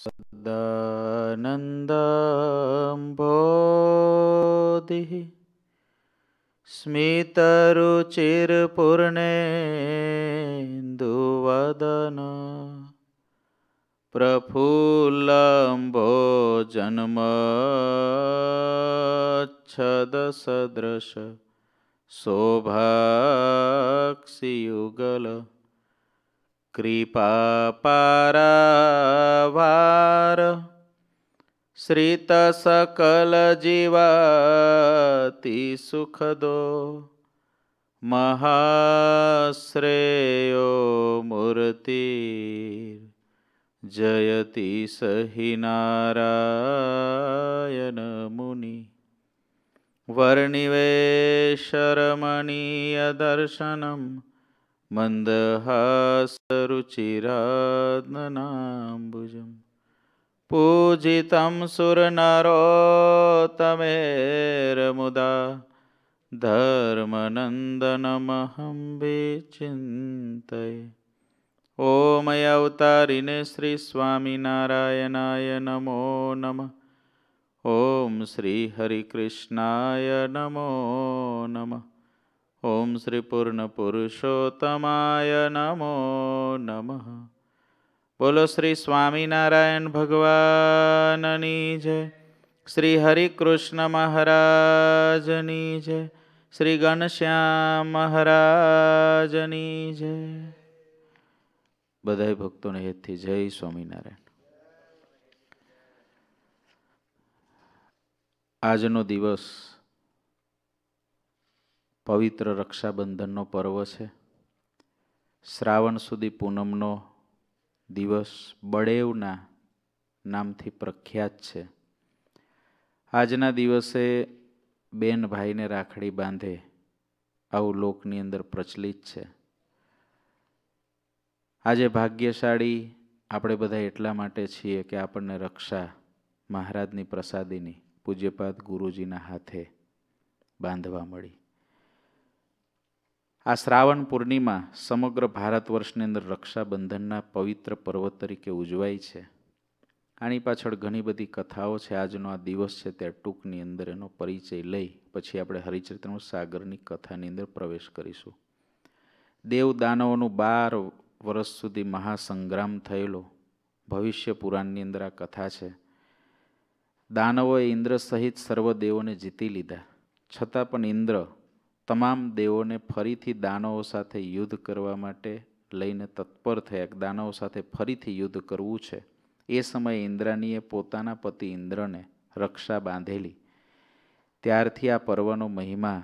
સદાનંદબોધિ સ્મિતરુચિરપૂર્ણેન્દુવદન પ્રફુલ્લંભોજન્મચ્છદસદૃશ શોભાક્ષિયુગલ કૃપાપારાવાર શ્રિતસકલજીવાતિ સુખદો મહાશ્રેયો મૂર્તિ જયતિ સહિ નારાયણ મુનિ વર્ણિવેશરમણીય દર્શનમ મંદહાસરુચિરાદનાંબુજમ પૂજિतं સુરનરોત્તમેર્મુદા ધર્મનંદનમહં વિચિંતયે. ઓમ અવતારિને શ્રી સ્વામિનારાયણાય નમો નમઃ. ઓમ શ્રી હરિકૃષ્ણાય નમો નમઃ. ઓમ શ્રી પૂર્ણ પુરુષોત્તમાય નમો નમઃ. બોલો શ્રી સ્વામિનારાયણ ભગવાનની જય. શ્રી હરિકૃષ્ણ મહારાજની જય. શ્રી ઘનશ્યામ મહારાજની જય. બધાય ભક્તોને હેતથી જય સ્વામિનારાયણ. આજનો દિવસ પવિત્ર રક્ષાબંધનનો પર્વ છે. શ્રાવણ સુધી પૂનમનો દિવસ બળેવના નામથી પ્રખ્યાત છે. આજના દિવસે બેન ભાઈને રાખડી બાંધે આવું લોકની અંદર પ્રચલિત છે. આજે ભાગ્યશાળી આપણે બધા એટલા માટે છીએ કે આપણને રક્ષા મહારાજની પ્રસાદીની પૂજ્યપાદ ગુરુજીના હાથે બાંધવા મળી. આ શ્રાવણ પૂર્ણિમા સમગ્ર ભારત વર્ષની અંદર રક્ષાબંધનના પવિત્ર પર્વ તરીકે ઉજવાય છે. આની પાછળ ઘણી બધી કથાઓ છે. આજનો આ દિવસ છે ત્યારે ટૂંકની અંદર એનો પરિચય લઈ પછી આપણે હરિચરિત્ર સાગરની કથાની અંદર પ્રવેશ કરીશું. દેવ દાનવોનું 12 વર્ષ સુધી મહાસંગ્રામ થયેલો ભવિષ્ય પુરાણની અંદર આ કથા છે. દાનવોએ ઇન્દ્ર સહિત સર્વ દેવોને જીતી લીધા, છતાં પણ ઇન્દ્ર તમામ દેવોને ફરીથી દાનવો સાથે યુદ્ધ કરવા માટે લઈને તત્પર થયા. દાનવો સાથે ફરીથી યુદ્ધ કરવું છે. એ સમયે ઇન્દ્રાણીએ પોતાના પતિ ઇન્દ્રને રક્ષા બાંધેલી. ત્યારથી આ પર્વનો મહિમા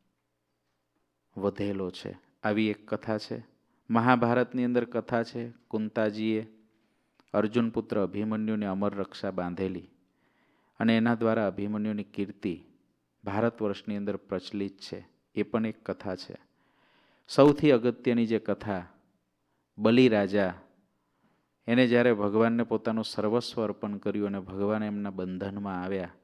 વધેલો છે. આવી એક કથા છે. મહાભારતની અંદર કથા છે. કુંતાજીએ અર્જુન પુત્ર અભિમન્યુને અમર રક્ષા બાંધેલી અને એના દ્વારા અભિમન્યુની કીર્તિ ભારત વર્ષની અંદર પ્રચલિત છે. એ પણ એક કથા છે. સૌથી અગત્યની જે કથા, બલિ રાજા એને જ્યારે ભગવાનને પોતાનું સર્વસ્વ અર્પણ કર્યું અને ભગવાન એમના બંધનમાં આવ્યા,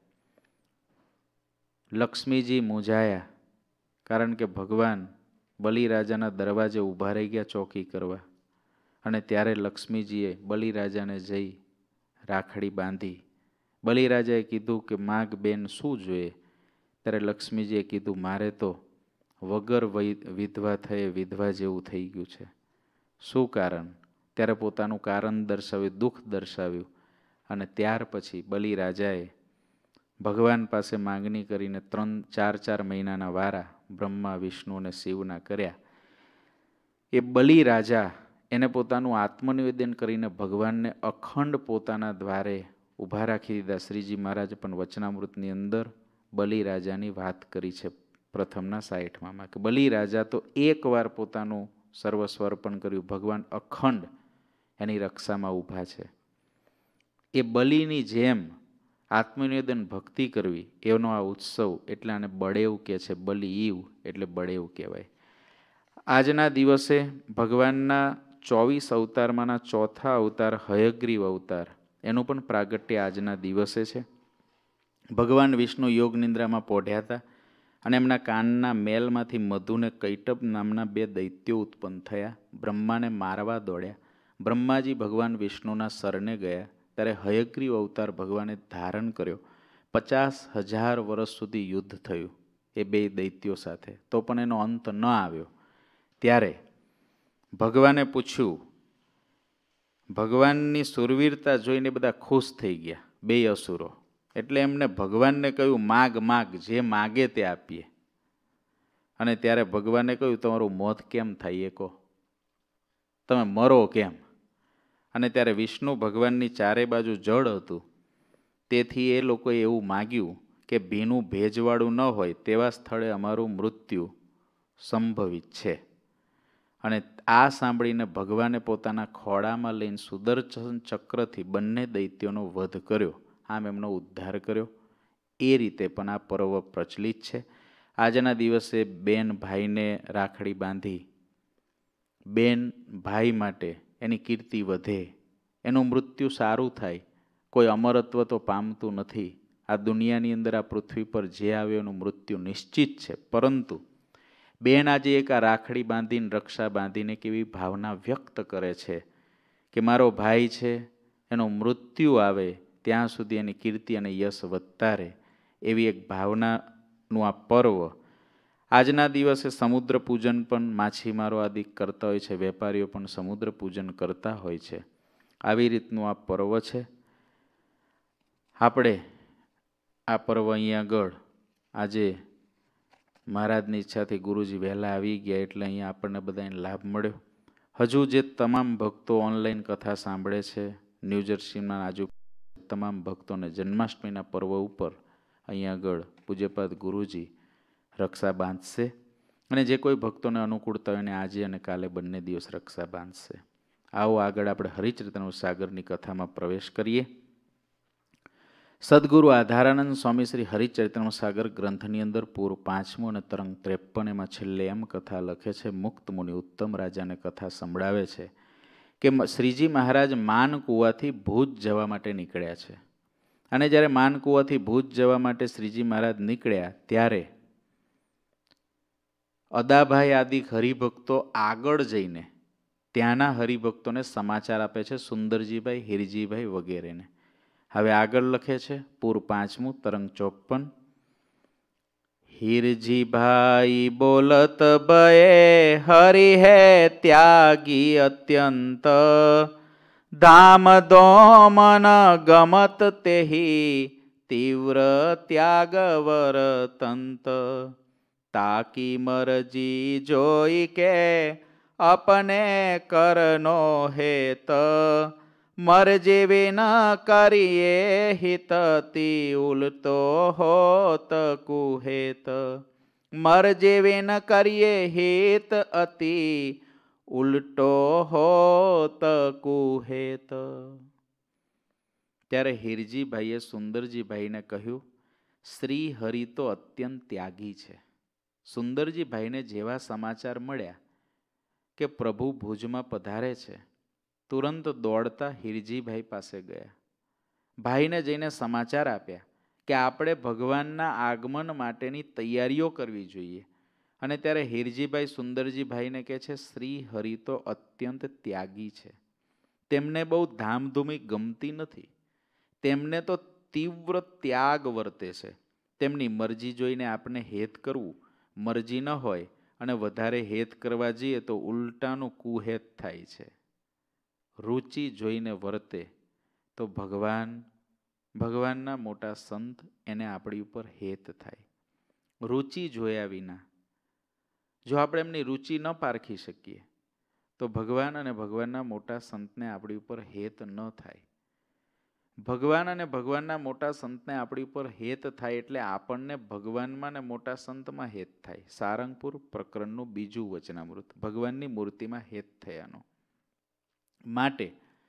લક્ષ્મીજી મૂંઝાયા, કારણ કે ભગવાન બલિ રાજાના દરવાજે ઊભા રહી ગયા ચોકી કરવા. અને ત્યારે લક્ષ્મીજીએ બલિ રાજાને જઈ રાખડી બાંધી. બલિ રાજાએ કીધું કે માગ બેન શું જોઈએ? ત્યારે લક્ષ્મીજીએ કીધું મારે તો વગર વિધવા થયે વિધવા જેવું થઈ ગયું છે. શું કારણ? ત્યારે પોતાનું કારણ દર્શાવ્યું, દુઃખ દર્શાવ્યું. અને ત્યાર પછી બલિ રાજાએ ભગવાન પાસે માંગણી કરીને 3-4 મહિનાના વારા બ્રહ્મા વિષ્ણુ અને શિવના કર્યા. એ બલિ રાજા એને પોતાનું આત્મનિવેદન કરીને ભગવાનને અખંડ પોતાના દ્વારે ઊભા રાખી દીધા. શ્રીજી મહારાજ પણ વચનામૃતની અંદર બલિ રાજાની વાત કરી છે પ્રથમના 60માં કે બલિ રાજા તો એકવાર પોતાનું સર્વસ્વ અર્પણ કર્યું, ભગવાન અખંડ એની રક્ષામાં ઊભા છે. એ બલિની જેમ આત્મનિવેદન ભક્તિ કરવી એનો આ ઉત્સવ, એટલે આને બળેવ કહે છે. બલિ ઈવ એટલે બળેવ કહેવાય. આજના દિવસે ભગવાનના 24 અવતારમાંના ચોથા અવતાર હયગ્રીવ અવતાર, એનું પણ પ્રાગટ્ય આજના દિવસે છે. ભગવાન વિષ્ણુ યોગ નિંદ્રામાં પોઢ્યા હતા અને એમના કાનના મેલમાંથી મધુને કૈટબ નામના 2 દૈત્યો ઉત્પન્ન થયા. બ્રહ્માને મારવા દોડ્યા. બ્રહ્માજી ભગવાન વિષ્ણુના શરણે ગયા ત્યારે હયગ્રીવ અવતાર ભગવાને ધારણ કર્યો. 50,000 વર્ષ સુધી યુદ્ધ થયું એ બે દૈત્યો સાથે, તો પણ એનો અંત ન આવ્યો. ત્યારે ભગવાને પૂછ્યું, ભગવાનની સુરવીરતા જોઈને બધા ખુશ થઈ ગયા બે અસુરો. એટલે એમને ભગવાનને કહ્યું, માગ માગ, જે માગે તે આપીએ. અને ત્યારે ભગવાને કહ્યું, તમારું મોત કેમ થાય એ કહો, તમે મરો કેમ? અને ત્યારે વિષ્ણુ ભગવાનની ચારે બાજુ જળ હતું, તેથી એ લોકોએ એવું માગ્યું કે ભીનું ભેજવાળું ન હોય તેવા સ્થળે અમારું મૃત્યુ સંભવિત છે. અને આ સાંભળીને ભગવાને પોતાના ખોળામાં લઈને સુદર્શન ચક્રથી બંને દૈત્યોનો વધ કર્યો, આમ એમનો ઉદ્ધાર કર્યો. એ રીતે પણ આ પર્વ પ્રચલિત છે. આજના દિવસે બેન ભાઈને રાખડી બાંધી, બેન ભાઈ માટે એની કીર્તિ વધે, એનું મૃત્યુ સારું થાય. કોઈ અમરત્વ તો પામતું નથી. આ દુનિયાની અંદર, આ પૃથ્વી પર જે આવ્યો એનું મૃત્યુ નિશ્ચિત છે. પરંતુ બેન આજે એક આ રાખડી બાંધીને, રક્ષા બાંધીને કેવી ભાવના વ્યક્ત કરે છે કે મારો ભાઈ છે, એનું મૃત્યુ આવે ત્યાં સુધી એની કીર્તિ અને યશ વધતા રહે, એવી એક ભાવનાનું આ પર્વ. આજના દિવસે સમુદ્ર પૂજન પણ માછીમારો આદિ કરતા હોય છે, વેપારીઓ પણ સમુદ્ર પૂજન કરતા હોય છે. આવી રીતનું આ પર્વ છે. આપણે આ પર્વ અહીંયા આગળ આજે મહારાજની ઈચ્છાથી ગુરુજી વહેલા આવી ગયા એટલે અહીંયા આપણને બધાને લાભ મળ્યો. હજુ જે તમામ ભક્તો ઓનલાઈન કથા સાંભળે છે, ન્યૂજર્સીમાં આજુ તમામ ભક્તોને જન્માષ્ટમીના પર્વ ઉપર અહીંયા આગળ પૂજ્યપાદ ગુરુજી રક્ષા બાંધશે. અને જે કોઈ ભક્તોને અનુકૂળતા હોય એને આજે અને કાલે બંને દિવસ રક્ષા બાંધશે. આવો આગળ આપણે હરિચરિત્ર સાગરની કથામાં પ્રવેશ કરીએ. સદગુરુ આધારાનંદ સ્વામી શ્રી હરિચરિત્ર સાગર ગ્રંથની અંદર પૂર્વ 5મું અને તરંગ 53 એમાં છેલ્લે એમ કથા લખે છે. મુક્ત મુનિ ઉત્તમ રાજાને કથા સંભળાવે છે કે શ્રીજી મહારાજ માનકુવાથી ભુજ જવા માટે નીકળ્યા છે. અને જ્યારે માનકુવાથી ભુજ જવા માટે શ્રીજી મહારાજ નીકળ્યા ત્યારે અદાભાઈ આદિ હરિભક્તો આગળ જઈને ત્યાંના હરિભક્તોને સમાચાર આપે છે, સુંદરજીભાઈ, હિરજીભાઈ વગેરેને. હવે આગળ લખે છે પૂર્વ 5મું તરંગ 54. હિરજીભાઈ બોલત બયે હરિ હે ત્યાગી અત્યંત, ધામ દોમન ગમત તેહી તીવ્ર ત્યાગ વરતંત, તાકી મરજી જોઈ કે અપને કરનો હેત, મરજી વિન કરીએ હિતતી ઉલટો હોત કુહેત, મરજી વિન કરીએ હિત અતિ ઉલટો હોત કુહેત. ત્યારે હિરજીભાઈએ સુંદરજીભાઈને કહ્યું, શ્રી હરિ તો અત્યંત ત્યાગી છે. સુંદરજીભાઈને જેવા સમાચાર મળ્યા કે પ્રભુ ભુજમાં પધારે છે, તુરંત દોડતા હિરજીભાઈ પાસે ગયા. ભાઈને જઈને સમાચાર આપ્યા કે આપણે ભગવાનના આગમન માટેની તૈયારીઓ કરવી જોઈએ. અને ત્યારે હિરજીભાઈ સુંદરજીભાઈને કહે છે, શ્રી હરિ તો અત્યંત ત્યાગી છે. તેમને બહુ ધામધૂમી ગમતી નથી. તેમને તો તીવ્ર ત્યાગ વર્તે છે. તેમની મરજી જોઈને આપણે હેત કરવું, મરજી ન હોય અને વધારે હેત કરવા જઈએ તો ઉલટાનું કુહેત થાય છે. રુચિ જોઈને વર્તે તો ભગવાનના મોટા સંત એને આપણી ઉપર હેત થાય. રુચિ જોયા વિના જો આપણે એમની રુચિ ન પારખી શકીએ તો ભગવાન અને ભગવાનના મોટા સંતને આપણી ઉપર હેત ન થાય. ભગવાન અને ભગવાનના મોટા સંતને આપણી ઉપર હેત થાય એટલે આપણને ભગવાનમાં ને મોટા સંતમાં હેત થાય. સારંગપુર પ્રકરણનું 2જું વચનામૃત, ભગવાનની મૂર્તિમાં હેત થયાનો. માટે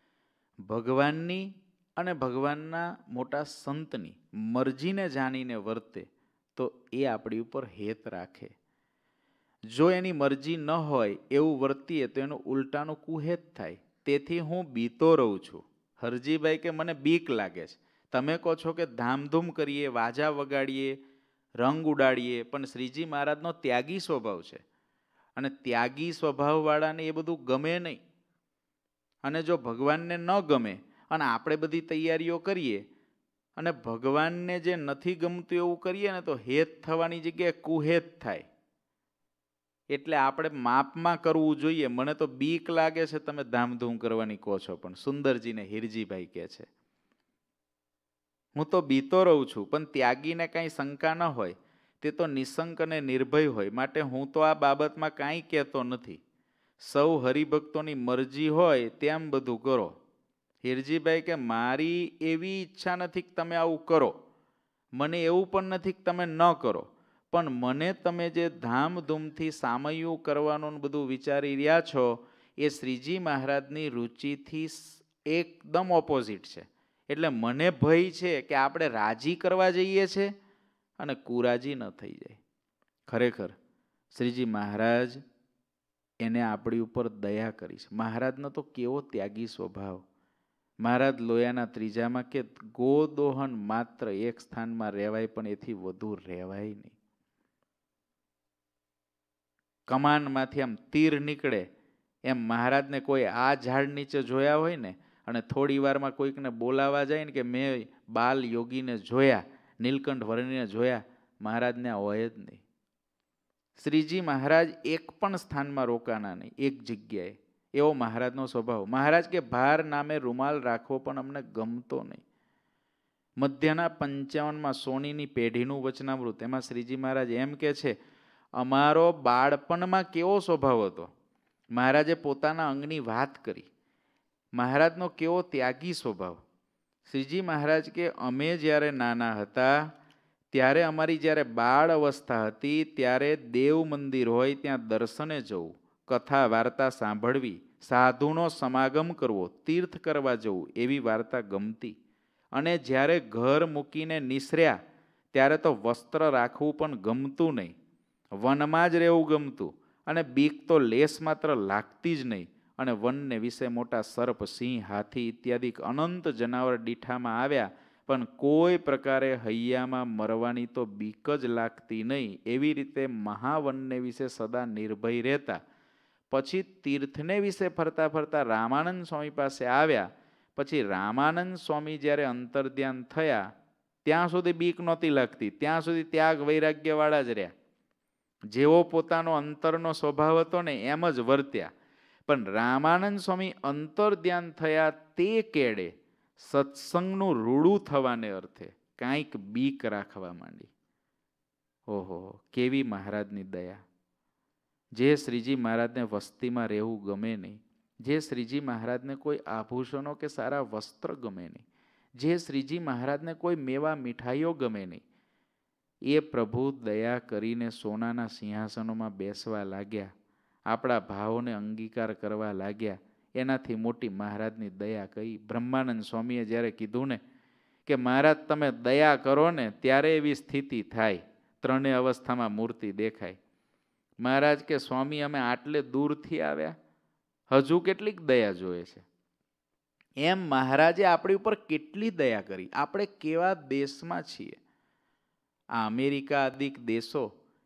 ભગવાનની અને ભગવાનના મોટા સંતની મરજીને જાણીને વર્તે તો એ આપણી ઉપર હેત રાખે. જો એની મરજી ન હોય એવું વર્તીએ તો એનું ઉલટાનું કુહેત થાય. તેથી હું બીતો રહું છું. હરજીભાઈ કે મને બીક લાગે છે. તમે કહો છો કે ધામધૂમ કરીએ, વાજા વગાડીએ, રંગ ઉડાડીએ, પણ શ્રીજી મહારાજનો ત્યાગી સ્વભાવ છે અને ત્યાગી સ્વભાવવાળાને એ બધું ગમે નહીં. અને જો ભગવાનને ન ગમે અને આપણે બધી તૈયારીઓ કરીએ અને ભગવાનને જે નથી ગમતું એવું કરીએ ને તો હેત થવાની જગ્યાએ કુહેત થાય. એટલે આપણે માપમાં કરવું જોઈએ. મને તો બીક લાગે છે તમે ધામધૂમ કરવાની કહો છો, પણ સુંદરજીને હિરજીભાઈ કહે છે હું તો બીતો રહું છું, પણ ત્યાગીને કાંઈ શંકા ન હોય, તે તો નિશંક અને નિર્ભય હોય, માટે હું તો આ બાબતમાં કાંઈ કહેતો નથી. સૌ હરિભક્તોની મરજી હોય તેમ બધું કરો. હિરજીભાઈ કે મારી એવી ઈચ્છા નથી કે તમે આવું કરો, મને એવું પણ નથી કે તમે ન કરો, પણ મને તમે જે ધામધૂમથી સામયું કરવાનું બધું વિચારી રહ્યા છો એ શ્રીજી મહારાજની રુચિથી એકદમ ઓપોઝિટ છે. એટલે મને ભય છે કે આપણે રાજી કરવા જઈએ છે અને કુરાજી ન થઈ જાય. ખરેખર શ્રીજી મહારાજ એને આપણી ઉપર દયા કરી છે. મહારાજનો તો કેવો ત્યાગી સ્વભાવ. મહારાજ લોયાના ત્રીજામાં કે ગોદોહન માત્ર એક સ્થાનમાં રહેવાય, પણ એથી વધુ રહેવાય નહીં. કમાનમાંથી આમ તીર નીકળે એમ મહારાજને કોઈ આ ઝાડ નીચે જોયા હોય ને અને થોડી વારમાં કોઈકને બોલાવા જાય ને કે મેં બાલ યોગીને જોયા, નીલકંઠ વર્ણીને જોયા, મહારાજને હોય જ નહીં. શ્રીજી મહારાજ એક પણ સ્થાનમાં રોકાના નહીં, એક જગ્યાએ. એવો મહારાજનો સ્વભાવ. મહારાજ કે ભાર નામે રૂમાલ રાખવો પણ અમને ગમતો નહીં. મધ્યના 55માં સોનીની પેઢીનું વચનામૃત, એમાં શ્રીજી મહારાજ એમ કે છે અમારો બાળપણમાં કેવો સ્વભાવ હતો. મહારાજે પોતાના અંગની વાત કરી. મહારાજનો કેવો ત્યાગી સ્વભાવ. શ્રીજી મહારાજ કે અમે જ્યારે નાના હતા ત્યારે અમારી જ્યારે બાળ અવસ્થા હતી ત્યારે દેવ મંદિર હોય ત્યાં દર્શને જવું, કથા વાર્તા સાંભળવી, સાધુનો સમાગમ કરવો, તીર્થ કરવા જવું, એવી વાર્તા ગમતી. અને જ્યારે ઘર મૂકીને નિસર્યા ત્યારે તો વસ્ત્ર રાખવું પણ ગમતું નહીં, વનમાં જ રહેવું ગમતું, અને બીક તો લેસ માત્ર લાગતી જ નહીં. અને વનને વિશે મોટા સર્પ, સિંહ, હાથી ઇત્યાદિ અનંત જનાવર દીઠામાં આવ્યા, પણ કોઈ પ્રકારે હૈયામાં મરવાની તો બીક જ લાગતી નહીં. એવી રીતે મહાવનને વિશે સદા નિર્ભય રહેતા. પછી તીર્થને વિશે ફરતા ફરતા રામાનંદ સ્વામી પાસે આવ્યા. પછી રામાનંદ સ્વામી જ્યારે અંતર્ધ્યાન થયા ત્યાં સુધી બીક નહોતી લાગતી, ત્યાં સુધી ત્યાગ વૈરાગ્યવાળા જ રહ્યા. જેવો પોતાનો અંતરનો સ્વભાવ હતો ને એમ જ વર્ત્યા. પણ રામાનંદ સ્વામી અંતર્ધ્યાન થયા તે કેડે સત્સંગનું રૂડું થવાને અર્થે કાંઈક બીક રાખવા માંડી. ઓહો, કેવી મહારાજની દયા. જે શ્રીજી મહારાજને વસ્તીમાં રહેવું ગમે નહીં, જે શ્રીજી મહારાજને કોઈ આભૂષણો કે સારા વસ્ત્ર ગમે નહીં, જે શ્રીજી મહારાજને કોઈ મેવા મીઠાઈઓ ગમે નહીં, એ પ્રભુ દયા કરીને સોનાના સિંહાસનોમાં બેસવા લાગ્યા, આપણા ભાવોને અંગીકાર કરવા લાગ્યા. એનાથી મોટી મહારાજની દયા કઈ? બ્રહ્માનંદ સ્વામીએ જ્યારે કીધું ને કે મહારાજ તમે દયા કરો ને ત્યારે એવી સ્થિતિ થાય, ત્રણેય અવસ્થામાં મૂર્તિ દેખાય. મહારાજ કે સ્વામી અમે આટલે દૂરથી આવ્યા, હજુ કેટલીક દયા જોઈએ છે. એમ મહારાજે આપણી ઉપર કેટલી દયા કરી. આપણે કેવા દેશમાં છીએ. આ અમેરિકા આદિક દેશો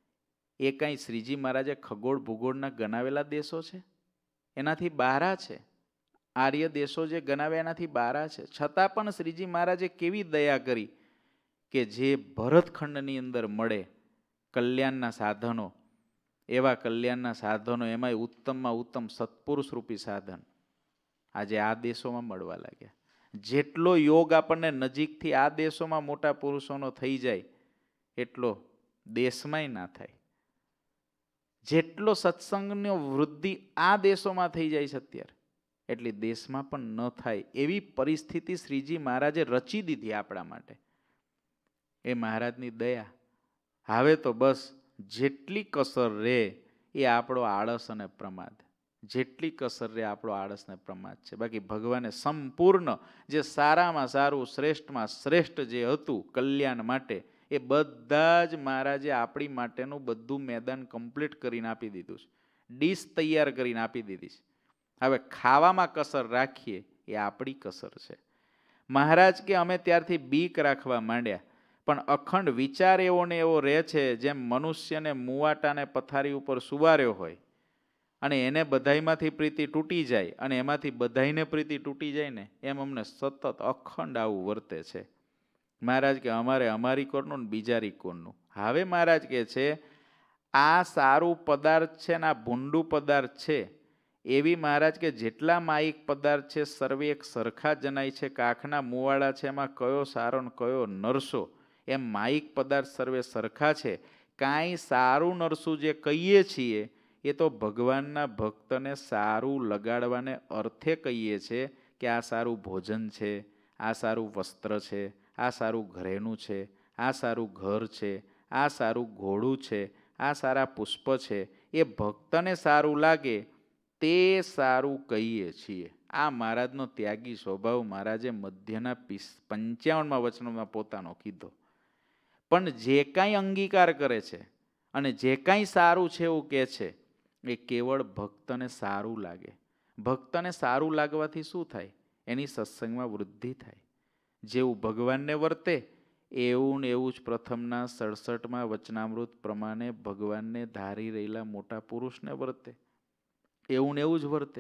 એ કાંઈ શ્રીજી મહારાજે ખગોળ ભૂગોળના ગણાવેલા દેશો છે? એનાથી બારા છે. આર્ય દેશો જે ગણાવ્યા એનાથી બારા છે. છતાં પણ શ્રીજી મહારાજે કેવી દયા કરી કે જે ભરતખંડની અંદર મળે કલ્યાણના સાધનો, એવા કલ્યાણના સાધનો, એમાંય ઉત્તમમાં ઉત્તમ સત્પુરુષ રૂપી સાધન આજે આ દેશોમાં મળવા લાગ્યા. જેટલો યોગ આપણને નજીકથી આ દેશોમાં મોટા પુરુષોનો થઈ જાય એટલો દેશમાંય ના થાય. જેટલો સત્સંગનો વૃદ્ધિ આ દેશોમાં થઈ જાય છે અત્યારે, એટલી દેશમાં પણ ન થાય એવી પરિસ્થિતિ શ્રીજી મહારાજે રચી દીધી આપણા માટે. એ મહારાજની દયા. હવે તો બસ જેટલી કસર રહે એ આપણો આળસ અને પ્રમાદ, જેટલી કસર રહે આપણો આળસ ને પ્રમાદ છે. બાકી ભગવાને સંપૂર્ણ જે સારામાં સારું, શ્રેષ્ઠમાં શ્રેષ્ઠ જે હતું કલ્યાણ માટે, એ બધા જ મહારાજે આપણી માટેનું બધું મેદાન કમ્પ્લીટ કરીને આપી દીધું છે. ડીશ તૈયાર કરીને આપી દીધી છે. હવે ખાવામાં કસર રાખીએ એ આપણી કસર છે. મહારાજ કે અમે ત્યારથી બીક રાખવા માંડ્યા, પણ અખંડ વિચાર એવો ને એવો રહે છે જેમ મનુષ્યને મુવાટાને પથારી ઉપર સુવાર્યો હોય અને એને બધાયમાંથી પ્રીતિ તૂટી જાય અને એમાંથી બધાયને પ્રીતિ તૂટી જાય ને, એમ અમને સતત અખંડ આવું વર્તે છે. મહારાજ કે અમારે અમારી કોરનું ને બીજારી કોરનું. હવે મહારાજ કે છે આ સારું પદાર્થ છે ને આ ભૂંડું પદાર્થ છે, એવી મહારાજ કે જેટલા માયિક પદાર્થ છે સર્વે એક સરખા જણાય છે. કાખના મુવાડા છે એમાં કયો સારો ને કયો નરસો, એમ માયિક પદાર્થ સર્વે સરખા છે. કાંઈ સારું નરસું જે કહીએ છીએ એ તો ભગવાનના ભક્તને સારું લગાડવાને અર્થે કહીએ છીએ કે આ સારું ભોજન છે, આ સારું વસ્ત્ર છે, આ સારું ઘરેનું છે, આ સારું ઘર છે, આ સારું ઘોડું છે, આ સારા પુષ્પ છે. એ ભક્તને સારું લાગે તે સારું કહીએ છીએ. આ મહારાજનો ત્યાગી સ્વભાવ મહારાજે મધ્યના 55મા વચનમાં પોતાનો કીધો. પણ જે કાંઈ અંગીકાર કરે છે અને જે કાંઈ સારું છે એવું કહે છે એ કેવળ ભક્તને સારું લાગે. ભક્તને સારું લાગવાથી શું થાય? એની સત્સંગમાં વૃદ્ધિ થાય. જેવું ભગવાનને વર્તે એવું ને એવું જ પ્રથમના 67મા વચનામૃત પ્રમાણે ભગવાનને ધારી રહેલા મોટા પુરુષને વર્તે, એવું ને એવું જ વર્તે.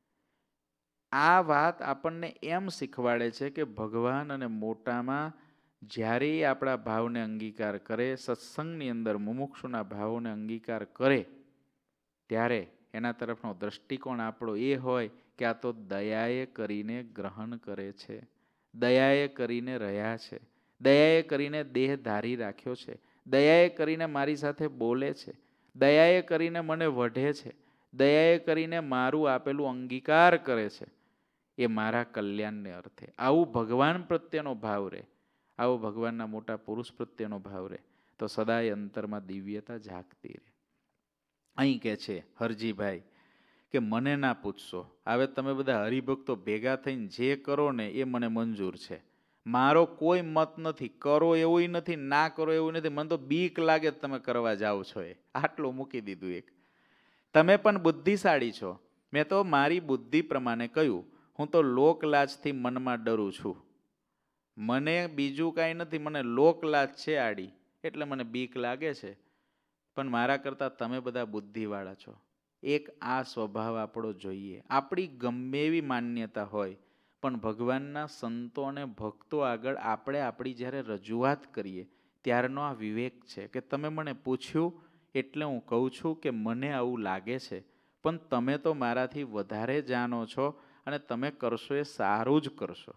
આ વાત આપણને એમ શીખવાડે છે કે ભગવાન અને મોટામાં જ્યારે આપણા ભાવને અંગીકાર કરે, સત્સંગની અંદર મુમુક્ષુના ભાવોને અંગીકાર કરે, ત્યારે એના તરફનો દ્રષ્ટિકોણ આપણો એ હોય કે આ તો દયાએ કરીને ગ્રહણ કરે છે, દયાએ કરીને રહ્યા છે, દયાએ કરીને દેહ ધારી રાખ્યો છે, દયાએ કરીને મારી સાથે બોલે છે, દયાએ કરીને મને વઢે છે, દયાએ કરીને મારું આપેલું અંગીકાર કરે છે, એ મારા કલ્યાણને અર્થે. આવું ભગવાન પ્રત્યેનો ભાવ રહે, આવો ભગવાનના મોટા પુરુષ પ્રત્યેનો ભાવ રહે તો સદાય અંતરમાં દિવ્યતા જાગતી રહે. અહીં કે છે હરજીભાઈ કે મને ના પૂછશો, હવે તમે બધા હરિભક્તો ભેગા થઈને જે કરો ને એ મને મંજૂર છે. મારો કોઈ મત નથી, કરો એવું નથી, ના કરો એવું નથી. મને તો બીક લાગે તમે કરવા જાઓ છો એ. આટલું મૂકી દીધું. એક તમે પણ બુદ્ધિશાળી છો. મેં તો મારી બુદ્ધિ પ્રમાણે કહ્યું, હું તો લોકલાજથી મનમાં ડરું છું. મને બીજું કાંઈ નથી, મને લોકલાજ છે આડી, એટલે મને બીક લાગે છે. પણ મારા કરતાં તમે બધા બુદ્ધિવાળા છો. એક આ સ્વભાવ આપણો જોઈએ. આપણી ગમે એવી માન્યતા હોય પણ ભગવાનના સંતો અને ભક્તો આગળ આપણે આપણી જ્યારે રજૂઆત કરીએ ત્યારનો આ વિવેક છે કે તમે મને પૂછ્યું એટલે હું કહું છું કે મને આવું લાગે છે, પણ તમે તો મારાથી વધારે જાણો છો અને તમે કરશો એ સારું જ કરશો.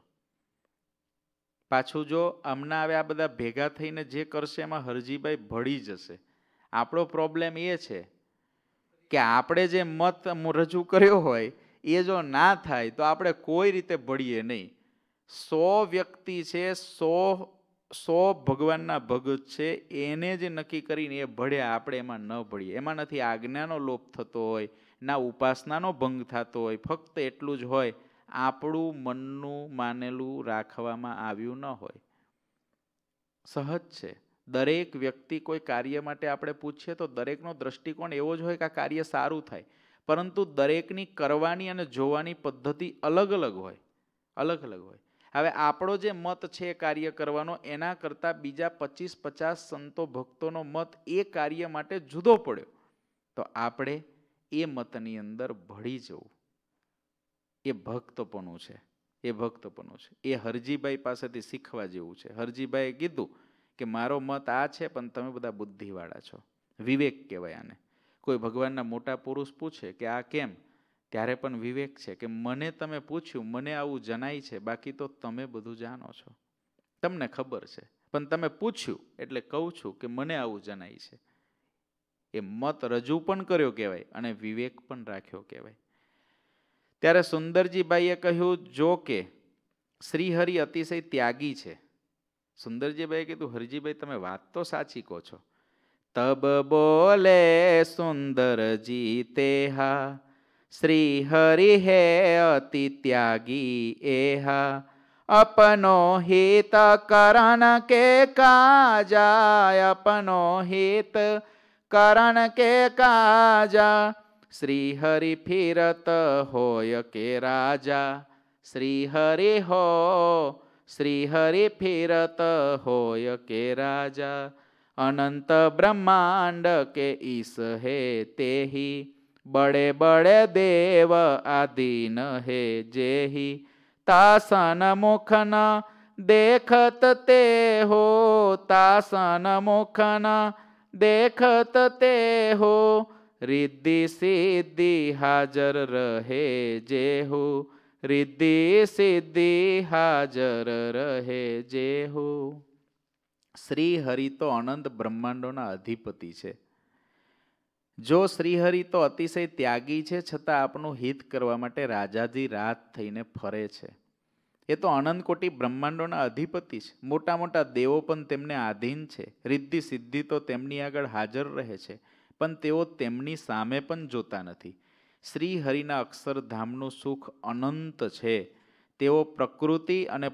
પાછું જો હમણાં હવે આ બધા ભેગા થઈને જે કરશે એમાં હરજીભાઈ ભળી જશે. આપણો પ્રોબ્લેમ એ છે કે આપણે જે મત રજૂ કર્યો હોય એ જો ના થાય તો આપણે કોઈ રીતે ભળીએ નહીં. 100 વ્યક્તિ છે, 100 ભગવાનના ભગત છે, એને જે નક્કી કરીને એ ભળ્યા, આપણે એમાં ન ભળીએ. એમાં નથી આજ્ઞાનો લોપ થતો હોય, ના ઉપાસનાનો ભંગ થતો હોય, ફક્ત એટલું જ હોય આપણું મનનું માનેલું રાખવામાં આવ્યું ન હોય. સહજ છે. દરેક વ્યક્તિ કોઈ કાર્ય માટે આપણે પૂછીએ તો દરેકનો દ્રષ્ટિકોણ એવો જ હોય કે આ કાર્ય સારું થાય, પરંતુ દરેકની કરવાની અને જોવાની પદ્ધતિ અલગ અલગ હોય, અલગ અલગ હોય. હવે આપણો જે મત છે કાર્ય કરવાનો, એના કરતાં બીજા 25-50 સંતો ભક્તોનો મત એ કાર્ય માટે જુદો પડ્યો, તો આપણે એ મતની અંદર ભળી જવું એ ભક્તપણું છે. એ ભક્તપણું છે. એ હરજીભાઈ પાસેથી શીખવા જેવું છે. હરજીભાઈએ કીધું કે મારો મત આ છે પણ તમે બધા બુદ્ધિવાળા છો. વિવેક કહેવાય આને. કોઈ ભગવાનના મોટા પુરુષ પૂછે કે આ કેમ, ત્યારે પણ વિવેક છે કે મને તમે પૂછ્યું, મને આવું જણાય છે, બાકી તો તમે બધું જાણો છો, તમને ખબર છે, પણ તમે પૂછ્યું એટલે કહું છું કે મને આવું જણાય છે. એ મત રજૂ પણ કર્યો કહેવાય અને વિવેક પણ રાખ્યો કહેવાય. ત્યારે સુંદરજીભાઈએ કહ્યું, જો કે શ્રીહરિ અતિશય ત્યાગી છે. સુંદરજીભાઈએ કીધું, હરજીભાઈ તમે વાત તો સાચી કહો છો. તબ બોલે સુંદરજી તેહા, શ્રી હરિ હે અતિ ત્યાગી એહા, અપનો હિત કરણ કે કાજા, અપનો હિત કરણ કે કાજા, શ્રી હરિ ફિરત હોય કે રાજા, શ્રી હરિ હો, શ્રી હરિ ફિરત હોય કે રાજા, અનંત બ્રહ્માંડ કે ઈસ હે તેહી, बड़े बड़े देव आदीन हे जेहि तासन मुख न देखत ते हो, तासन मुख न देखत ते हो, रिद्धि सिद्धि हाजर रहे जेहु, रिद्धि सिद्धि हाजर रहे जेहु। श्रीहरि तो अनंत ब्रह्માંડોના અધિપતિ છે। જો શ્રીહરિ તો અતિશય ત્યાગી છે, છતાં આપનું હિત કરવા માટે રાજાજી રાત થઈને ફરે છે। એ તો અનંત કોટી બ્રહ્માંડોના અધિપતિ છે। મોટા મોટા દેવો પણ તેમને આધીન છે। રિદ્ધિ સિદ્ધિ તો તેમની આગળ હાજર રહે છે, પણ તેઓ તેમની સામે પણ જોતા નથી। શ્રીહરિના અક્ષરધામનું સુખ અનંત છે। તેઓ પ્રકૃતિ અને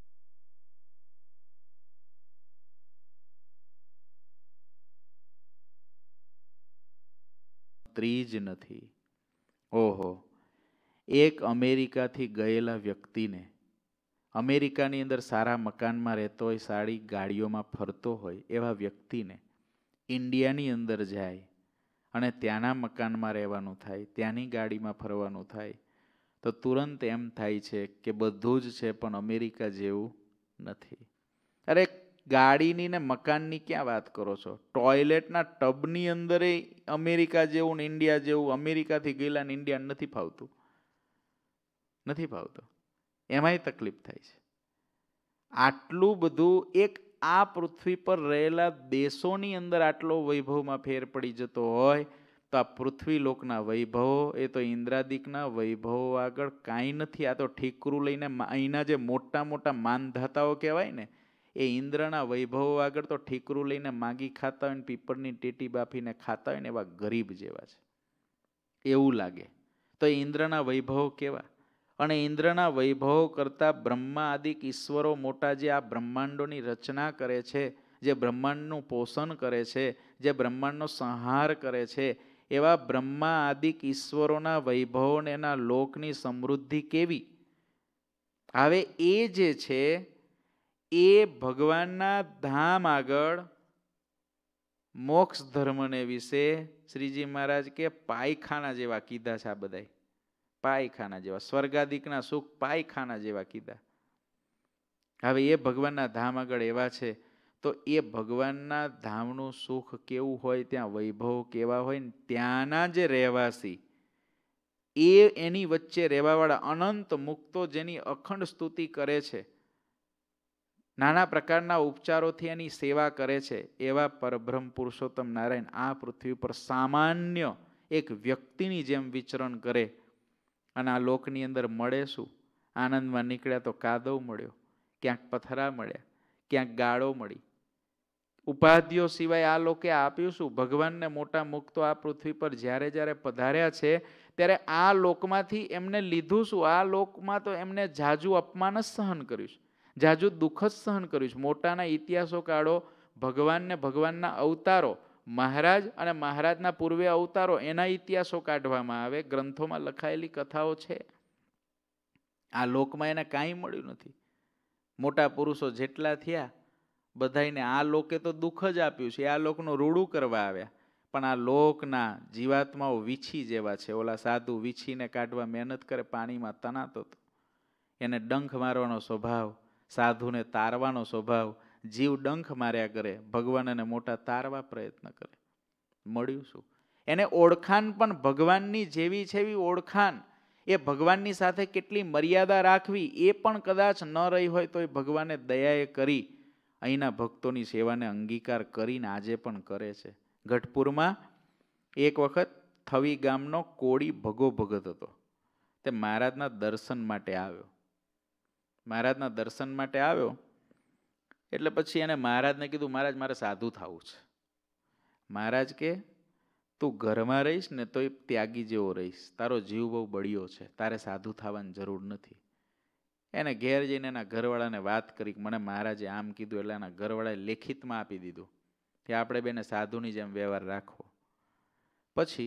ત્રીજ નથી। ઓહો, એક અમેરિકાથી ગયેલા વ્યક્તિને, અમેરિકાની અંદર સારા મકાનમાં રહેતો હોય, સારી ગાડીઓમાં ફરતો હોય એવા વ્યક્તિને ઇન્ડિયાની અંદર જાય અને ત્યાંના મકાનમાં રહેવાનું થાય, ત્યાંની ગાડીમાં ફરવાનું થાય, તો તુરંત એમ થાય છે કે બધું જ છે પણ અમેરિકા જેવું નથી। અરે ગાડીની ને મકાનની ક્યાં વાત કરો છો? ટોયલેટના ટબની અંદર અમેરિકા જેવું ને ઇન્ડિયા જેવું, અમેરિકાથી ગયેલા ને ઇન્ડિયા નથી ફાવતું, નથી ફાવતું, એમાંય તકલીફ થાય છે। આટલું બધું એક આ પૃથ્વી પર રહેલા દેશોની અંદર આટલો વૈભવમાં ફેર પડી જતો હોય તો આ પૃથ્વી લોકના વૈભવો એ તો ઇન્દ્રાદિકના વૈભવો આગળ કાંઈ નથી। આ તો ઠીકરું લઈને અહીંના જે મોટા મોટા માનધાતાઓ કહેવાય ને, એ ઇન્દ્રના વૈભવો આગળ તો ઠીકરું લઈને માગી ખાતા હોય ને પીપળની ટેટી બાફીને ખાતા હોય ને એવા ગરીબ જેવા છે, એવું લાગે। તો એ ઇન્દ્રના વૈભવો કેવા? અને ઇન્દ્રના વૈભવો કરતા બ્રહ્મા આદિક ઈશ્વરો મોટા જે આ બ્રહ્માંડોની રચના કરે છે, જે બ્રહ્માંડનું પોષણ કરે છે, જે બ્રહ્માંડનો સંહાર કરે છે, એવા બ્રહ્મા આદિક ઈશ્વરોના વૈભવોને એના લોકની સમૃદ્ધિ કેવી? હવે એ જે છે એ ભગવાનના ધામ આગળ મોક્ષ ધર્મને વિશે શ્રીજી મહારાજ કે પાયખાના જેવા કીધા છે। આ બધાય પાયખાના જેવા, સ્વર્ગાદિકના સુખ પાયખાના જેવા કીધા। હવે એ ભગવાનના ધામ આગળ એવા છે, તો એ ભગવાનના ધામનું સુખ કેવું હોય, ત્યાં વૈભવ કેવા હોય ને ત્યાંના જે રહેવાસી એ એની વચ્ચે રહેવાવાળા અનંત મુક્તો જેની અખંડ સ્તુતિ કરે છે, નાના પ્રકારના ઉપચારોથી એની સેવા કરે છે, એવા પરબ્રહ્મ પુરુષોત્તમ નારાયણ આ પૃથ્વી પર સામાન્ય એક વ્યક્તિની જેમ વિચરણ કરે અને આ લોકની અંદર મળે શું? આનંદમાં નીકળ્યા તો કાદવ મળ્યો, ક્યાંક પથરા મળ્યા, ક્યાંક ગાળો મળી, ઉપાધિઓ સિવાય આ લોકે આપ્યું શું? ભગવાનને મોટા મુક્તો આ પૃથ્વી પર જ્યારે જ્યારે પધાર્યા છે ત્યારે આ લોકમાંથી એમને લીધું શું? આ લોકમાં તો એમને જાજુ અપમાન જ સહન કર્યું છે, જાજુ દુઃખ જ સહન કર્યું છે। મોટાના ઇતિહાસો કાઢો, ભગવાનને ભગવાનના અવતારો, મહારાજ અને મહારાજના પૂર્વે અવતારો, એના ઇતિહાસો કાઢવામાં આવે, ગ્રંથોમાં લખાયેલી કથાઓ છે। આ લોકમાં એને કાંઈ મળ્યું નથી। મોટા પુરુષો જેટલા થયા બધાને આ લોકે તો દુઃખ જ આપ્યું છે, આ લોકનું રૂડું કરવા આવ્યા, પણ આ લોકના જીવાત્માઓ વીછી જેવા છે। ઓલા સાધુ વીછીને કાઢવા મહેનત કરે, પાણીમાં તણાતો હતો, એને ડંખ મારવાનો સ્વભાવ, સાધુને તારવાનો સ્વભાવ, જીવ ડંખ માર્યા કરે, ભગવાન એને મોટા તારવા પ્રયત્ન કરે, મળ્યું શું? એને ઓળખાણ પણ ભગવાનની જેવી છે એવી ઓળખાણ, એ ભગવાનની સાથે કેટલી મર્યાદા રાખવી એ પણ કદાચ ન રહી હોય તો એ ભગવાને દયાએ કરી અહીંના ભક્તોની સેવાને અંગીકાર કરીને આજે પણ કરે છે। ગઢપુરમાં એક વખત થવી ગામનો કોળી ભગો ભગત હતો, તે મહારાજના દર્શન માટે આવ્યો। મહારાજના દર્શન માટે આવ્યો એટલે પછી એને મહારાજને કીધું, મહારાજ મારે સાધુ થવું છે। મહારાજ કે તું ઘરમાં રહીશ ને તો એ ત્યાગી જેવો રહીશ, તારો જીવ બહુ બળ્યો છે, તારે સાધુ થવાની જરૂર નથી। એને ઘેર જઈને એના ઘરવાળાને વાત કરી, મને મહારાજે આમ કીધું, એટલે એના ઘરવાળાએ લેખિતમાં આપી દીધું કે આપણે બેને સાધુની જેમ વ્યવહાર રાખવો। પછી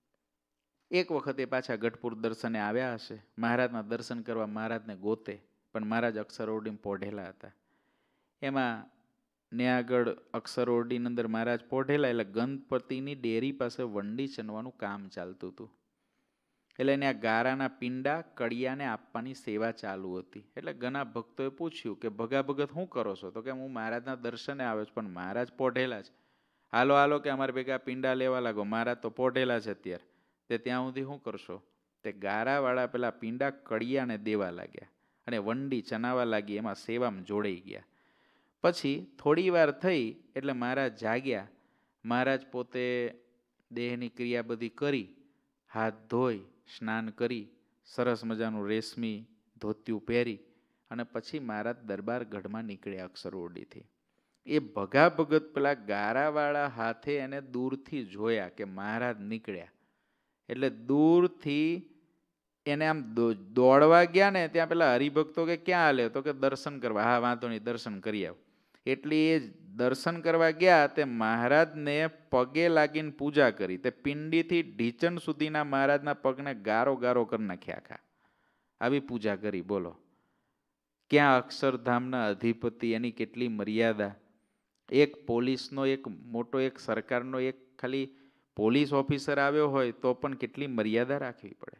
એક વખત એ પાછા ગઢપુર દર્શને આવ્યા હશે, મહારાજના દર્શન કરવા મહારાજને ગોતે, પણ મહારાજ અક્ષર ઓરડીમાં પોઢેલા હતા। એમાં ને આગળ અક્ષર ઓરડીની અંદર મહારાજ પોઢેલા, એટલે ગણપતિની ડેરી પાસે વંડી ચનવાનું કામ ચાલતું હતું. એટલે એને આ ગારાના પિંડા કડિયાને આપવાની સેવા ચાલુ હતી. એટલે ઘણા ભક્તોએ પૂછ્યું કે ભગા ભગત શું કરો છો? તો કે હું મહારાજના દર્શને આવ્યો છું, પણ મહારાજ પોઢેલા છે. હાલો હાલો કે અમારે ભેગા પિંડા લેવા લાગો, મહારાજ તો પોઢેલા છે અત્યારે, તે ત્યાં સુધી શું કરશો? તે ગારાવાળા પેલા પિંડા કડિયાને દેવા લાગ્યા અને વંડી ચનાવા લાગી, એમાં સેવામાં જોડાઈ ગયા. પછી થોડી વાર થઈ એટલે મહારાજ જાગ્યા. મહારાજ પોતે દેહની ક્રિયા બધી કરી, હાથ ધોઈ, સ્નાન કરી, સરસ મજાનું રેશમી ધોતિયું પહેરી અને પછી મહારાજ દરબાર ગઢમાં નીકળ્યા અક્ષર ઓરડીથી. એ ભગા ભગત પેલા ગારાવાળા હાથે એને દૂરથી જોયા કે મહારાજ નીકળ્યા, એટલે દૂરથી એને આમ દોડવા ગયા ને, ત્યાં પેલા હરિભક્તો કે ક્યાં હાલે? તો કે દર્શન કરવા. હા વાંધો નહીં, દર્શન કરી આવ. એટલે એ દર્શન કરવા ગયા તે મહારાજને પગે લાગીને પૂજા કરી. તે પિંડીથી ઢીચણ સુધીના મહારાજના પગને ગારો ગારો કરી નાખ્યા આખા. આવી પૂજા કરી. બોલો ક્યાં અક્ષરધામના અધિપતિ, એની કેટલી મર્યાદા. એક પોલીસનો, એક મોટો, એક સરકારનો એક ખાલી પોલીસ ઓફિસર આવ્યો હોય તો પણ કેટલી મર્યાદા રાખવી પડે,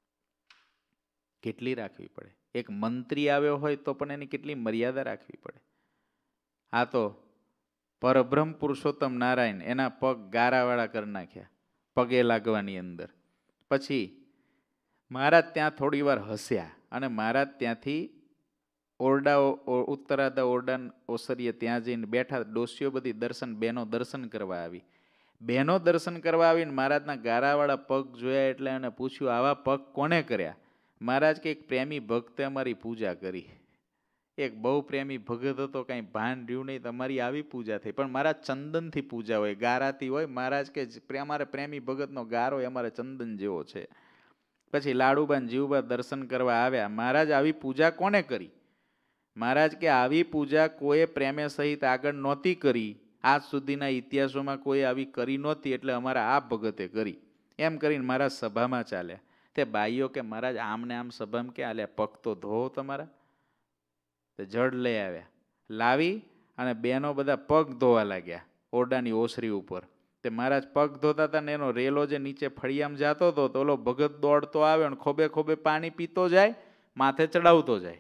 કેટલી રાખવી પડે. એક મંત્રી આવ્યો હોય તો પણ એની કેટલી મર્યાદા રાખવી પડે. આ તો પરબ્રહ્મ પુરુષોત્તમ નારાયણ, એના પગ ગારાવાળા કરી નાખ્યા પગે લાગવાની અંદર. પછી મહારાજ ત્યાં થોડી વાર હસ્યા અને મહારાજ ત્યાંથી ઓરડા ઉત્તરાદા ઓરડા ઓસરીએ ત્યાં જઈને બેઠા. ડોસીઓ બધી દર્શન, બહેનો દર્શન કરવા આવી. બહેનો દર્શન કરવા આવીને મહારાજના ગારાવાળા પગ જોયા એટલે એને પૂછ્યું આવા પગ કોને કર્યા? મહારાજ કે એક પ્રેમી ભક્તે અમારી પૂજા કરી. એક બહુ પ્રેમી ભગત હતો, કાંઈ ભાન રહ્યું નહીં, તમારી આવી પૂજા થઈ. પણ મહારાજ ચંદનથી પૂજા હોય, ગારાથી હોય. મહારાજ કે અમારે પ્રેમી ભગતનો ગારો અમારે ચંદન જેવો છે. પછી લાડુબા જીવબા દર્શન કરવા આવ્યા. મહારાજ આવી પૂજા કોને કરી? મહારાજ કે આવી પૂજા કોઈ પ્રેમે સહિત આગળ નહોતી કરી, આજ સુધીના ઇતિહાસોમાં કોઈ આવી કરી નહોતી, એટલે અમારા આ ભગતે કરી. એમ કરીને મહારાજ સભામાં ચાલ્યા. તે બાઈઓ કે મહારાજ આમને આમ સભામાં ક્યાં હાલ્યા? પગ તો ધોવો તમારા. તે જળ લઈ આવ્યા, લાવી અને બહેનો બધા પગ ધોવા લાગ્યા ઓરડાની ઓસરી ઉપર. તે મહારાજ પગ ધોતા હતા ને એનો રેલો જે નીચે ફળિયામાં જતો હતો, તો ઓલો ભગત દોડતો આવ્યો ને ખોબે ખોબે પાણી પીતો જાય, માથે ચડાવતો જાય,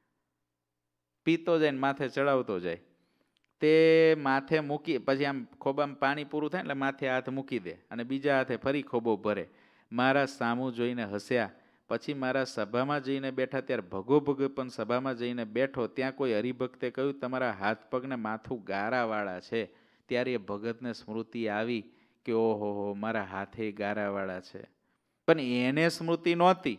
પીતો જાય ને માથે ચડાવતો જાય. તે માથે મૂકી પછી આમ ખોબામાં પાણી પૂરું થાય એટલે માથે હાથ મૂકી દે અને બીજા હાથે ફરી ખોબો ભરે. મહારાજ સામું જોઈને હસ્યા. પછી મારા સભામાં જઈને બેઠા ત્યારે ભગો ભગો પણ સભામાં જઈને બેઠો. ત્યાં કોઈ હરિભક્તે કહ્યું તમારા હાથ પગને માથું ગારાવાળા છે. ત્યારે એ ભગતને સ્મૃતિ આવી કે ઓહો મારા હાથે ગારાવાળા છે. પણ એને સ્મૃતિ નહોતી,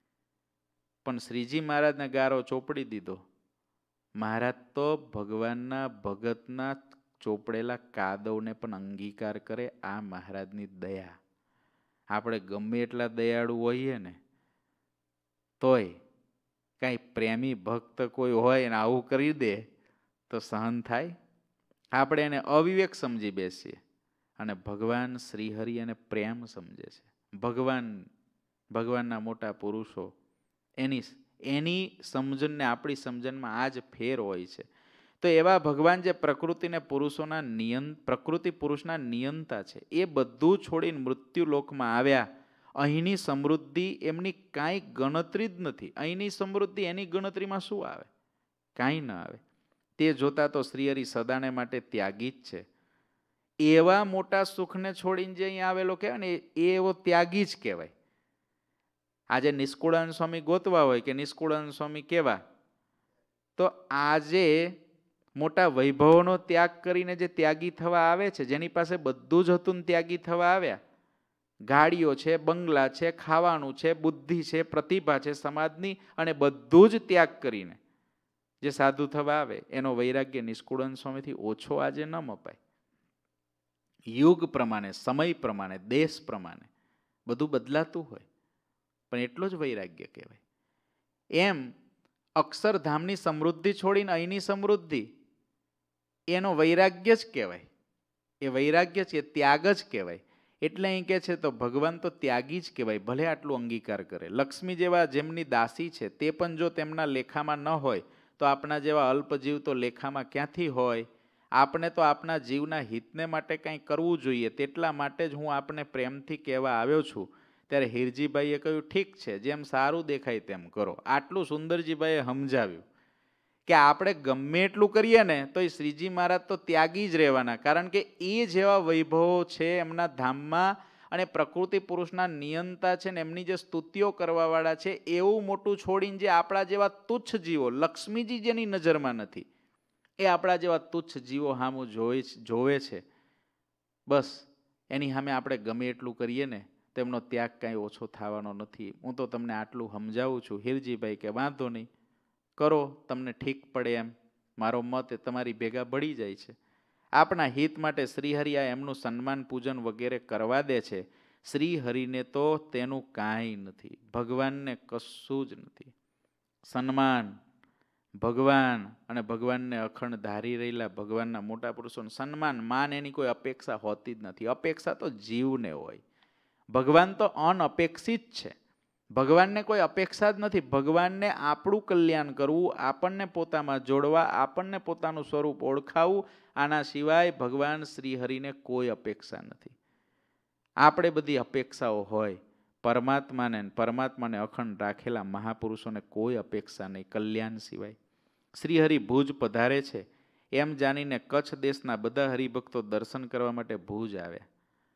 પણ શ્રીજી મહારાજને ગારો ચોપડી દીધો. મહારાજ તો ભગવાનના ભગતના ચોપડેલા કાદવને પણ અંગીકાર કરે, આ મહારાજની દયા. આપણે ગમે એટલા દયાળુ હોઈએ ને તોય કાંઈ પ્રેમી ભક્ત કોઈ હોય ને આવું કરી દે તો સહન થાય? આપણે એને અવિવેક સમજી બેસીએ અને ભગવાન શ્રીહરિ એને પ્રેમ સમજે છે. ભગવાનના મોટા પુરુષો એની સમજણને આપણી સમજણમાં આ જ ફેર હોય છે. તો એવા ભગવાન જે પ્રકૃતિને પુરુષોના પ્રકૃતિ પુરુષના નિયંતા છે, એ બધું છોડીને મૃત્યુલોકમાં આવ્યા. અહીંની સમૃદ્ધિ એમની કાંઈ ગણતરી જ નથી. અહીંની સમૃદ્ધિ એની ગણતરીમાં શું આવે? કાંઈ ન આવે. તે જોતા તો શ્રીહરિ સદાને માટે ત્યાગી જ છે. એવા મોટા સુખને છોડીને જે અહીં આવેલો કહેવાય ને, એ એવો ત્યાગી જ કહેવાય. આજે નિષ્કુળાનંદ સ્વામી ગોતવા હોય કે નિષ્કુળાનંદ સ્વામી કેવા, તો આજે મોટા વૈભવોનો ત્યાગ કરીને જે ત્યાગી થવા આવે છે, જેની પાસે બધું જ હતું ને ત્યાગી થવા આવ્યા, ગાડીઓ છે, બંગલા છે, ખાવાનું છે, બુદ્ધિ છે, પ્રતિભા છે સમાજની, અને બધું જ ત્યાગ કરીને જે સાધુ થવા આવે એનો વૈરાગ્ય નિષ્કુળાનંદ સ્વામીથી ઓછો આજે ન મપાય. યુગ પ્રમાણે, સમય પ્રમાણે, દેશ પ્રમાણે બધું બદલાતું હોય, પણ એટલો જ વૈરાગ્ય કહેવાય. એમ અક્ષરધામની સમૃદ્ધિ છોડીને અહીંની સમૃદ્ધિ, એનો વૈરાગ્ય જ કહેવાય. એ વૈરાગ્ય છે, ત્યાગ જ કહેવાય. એટલે અહીં કહે છે તો ભગવાન તો ત્યાગી જ કહેવાય, ભલે આટલું અંગીકાર કરે. લક્ષ્મી જેવા જેમની દાસી છે તે પણ જો તેમના લેખામાં ન હોય તો આપણા જેવા અલ્પજીવ તો લેખામાં ક્યાંથી હોય? આપણે તો આપણા જીવના હિતને માટે કંઈ કરવું જોઈએ, તેટલા માટે જ હું આપને પ્રેમથી કહેવા આવ્યો છું. ત્યારે હીરજીભાઈએ કહ્યું, ઠીક છે, જેમ સારું દેખાય તેમ કરો. આટલું સુંદરજીભાઈએ સમજાવ્યું કે આપણે ગમે એટલું કરીએ ને તો એ શ્રીજી મહારાજ તો ત્યાગી જ રહેવાના, કારણ કે એ જેવા વૈભવો છે એમના ધામમાં, અને પ્રકૃતિ પુરુષના નિયંતા છે ને એમની જે સ્તુતિઓ કરવાવાળા છે, એવું મોટું છોડીને જે આપણા જેવા તુચ્છ જીવો, લક્ષ્મીજી જેની નજરમાં નથી, એ આપણા જેવા તુચ્છ જીવો સામું જોવે છે, બસ એની સામે આપણે ગમે એટલું કરીએ ને તેમનો ત્યાગ કાંઈ ઓછો થવાનો નથી. હું તો તમને આટલું સમજાવું છું. હીરજીભાઈ કે વાંધો નહીં, કરો તમને ઠીક પડે એમ, મારો મત એ તમારી ભેગા બળી જાય છે. આપણા હિત માટે શ્રીહરિ આ એમનું સન્માન પૂજન વગેરે કરવા દે છે. શ્રીહરિને તો તેનું કાંઈ નથી, ભગવાનને કશું જ નથી. સન્માન ભગવાન અને ભગવાનને અખંડ ધારી રહેલા ભગવાનના મોટા પુરુષોનું સન્માન માન એની કોઈ અપેક્ષા હોતી જ નથી. અપેક્ષા તો જીવને હોય. ભગવાન તો અનઅપેક્ષિત છે. ભગવાનને કોઈ અપેક્ષા જ નથી. ભગવાનને આપણું કલ્યાણ કરવું, આપણને પોતામાં જોડવા, આપણને પોતાનું સ્વરૂપ ઓળખાવું, આના સિવાય ભગવાન શ્રીહરિને કોઈ અપેક્ષા નથી. આપણે બધી અપેક્ષાઓ હોય, પરમાત્માને અખંડ રાખેલા મહાપુરુષોને કોઈ અપેક્ષા નહીં કલ્યાણ સિવાય. શ્રીહરિ ભુજ પધારે છે એમ જાણીને કચ્છ દેશના બધા હરિભક્તો દર્શન કરવા માટે ભુજ આવ્યા.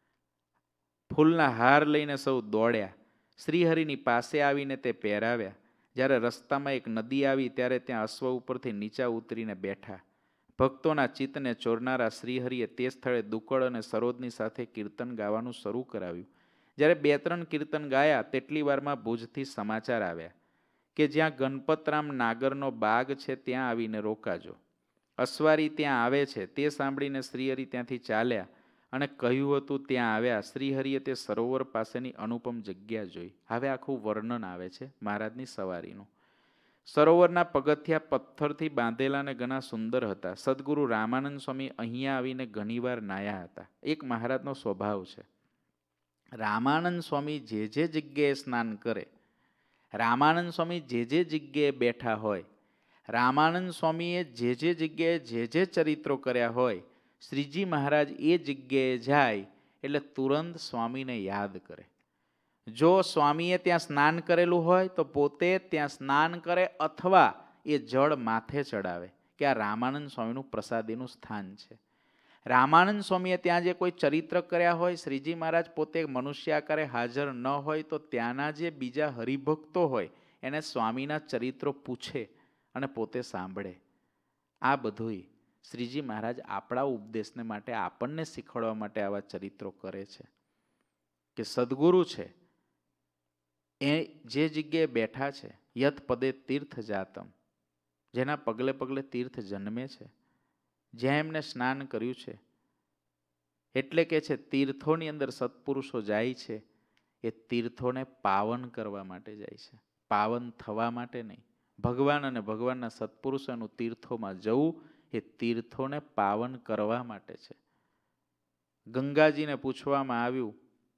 ફૂલના હાર લઈને સૌ દોડ્યા. શ્રીહરિની પાસે આવીને તે પહેરાવ્યા. જ્યારે રસ્તામાં એક નદી આવી ત્યારે ત્યાં અશ્વ ઉપરથી નીચા ઉતરીને બેઠા. ભક્તોના ચિત્તને ચોરનારા શ્રીહરિએ તે સ્થળે દુકળ અને સરોદની સાથે કીર્તન ગાવાનું શરૂ કરાવ્યું. જ્યારે 2-3 કીર્તન ગાયા તેટલી વારમાં ભુજથી સમાચાર આવ્યા કે જ્યાં ગણપતરામ નાગરનો બાગ છે ત્યાં આવીને રોકાજો. અશ્વારી ત્યાં આવે છે. તે સાંભળીને શ્રીહરિ ત્યાંથી ચાલ્યા અને કહ્યું હતું ત્યાં આવ્યા. શ્રીહરિએ તે સરોવર પાસેની અનુપમ જગ્યા જોઈ. હવે આખું વર્ણન આવે છે મહારાજની સવારીનું. સરોવરના પગથિયા પથ્થરથી બાંધેલા અને ઘણા સુંદર હતા. સદગુરુ રામાનંદ સ્વામી અહીંયા આવીને ઘણીવાર નાયા હતા. એક મહારાજનો સ્વભાવ છે, રામાનંદ સ્વામી જે જગ્યાએ સ્નાન કરે, રામાનંદ સ્વામી જે જગ્યાએ બેઠા હોય, રામાનંદ સ્વામીએ જે જગ્યાએ જે ચરિત્રો કર્યા હોય, શ્રીજી મહારાજ એ જગ્યાએ જાય એટલે તુરંત સ્વામીને યાદ કરે. જો સ્વામીએ ત્યાં સ્નાન કરેલું હોય તો પોતે ત્યાં સ્નાન કરે અથવા એ જળ માથે ચડાવે કે આ રામાનંદ સ્વામીનું પ્રસાદીનું સ્થાન છે. રામાનંદ સ્વામીએ ત્યાં જે કોઈ ચરિત્ર કર્યા હોય, શ્રીજી મહારાજ પોતે મનુષ્ય આકારે હાજર ન હોય તો ત્યાંના જે બીજા હરિભક્તો હોય એને સ્વામીના ચરિત્રો પૂછે અને પોતે સાંભળે. આ બધુંય શ્રીજી મહારાજ આપણા ઉપદેશને માટે, આપણને શીખવાડવા માટે આવા ચરિત્રો કરે છે. કે સદગુરુ છે એ જે જગ્યાએ બેઠા છે, યત પદે તીર્થ જાતમ, જેના પગલે પગલે તીર્થ જન્મે છે, જ્યાં એમને સ્નાન કર્યું છે, એટલે કે છે તીર્થોની અંદર સત્પુરુષો જાય છે એ તીર્થોને પાવન કરવા માટે જાય છે, પાવન થવા માટે નહીં. ભગવાન અને ભગવાનના સત્પુરુષોનું તીર્થોમાં જવું એ તીર્થોને પાવન કરવા માટે છે. ગંગાજીને પૂછવામાં આવ્યું,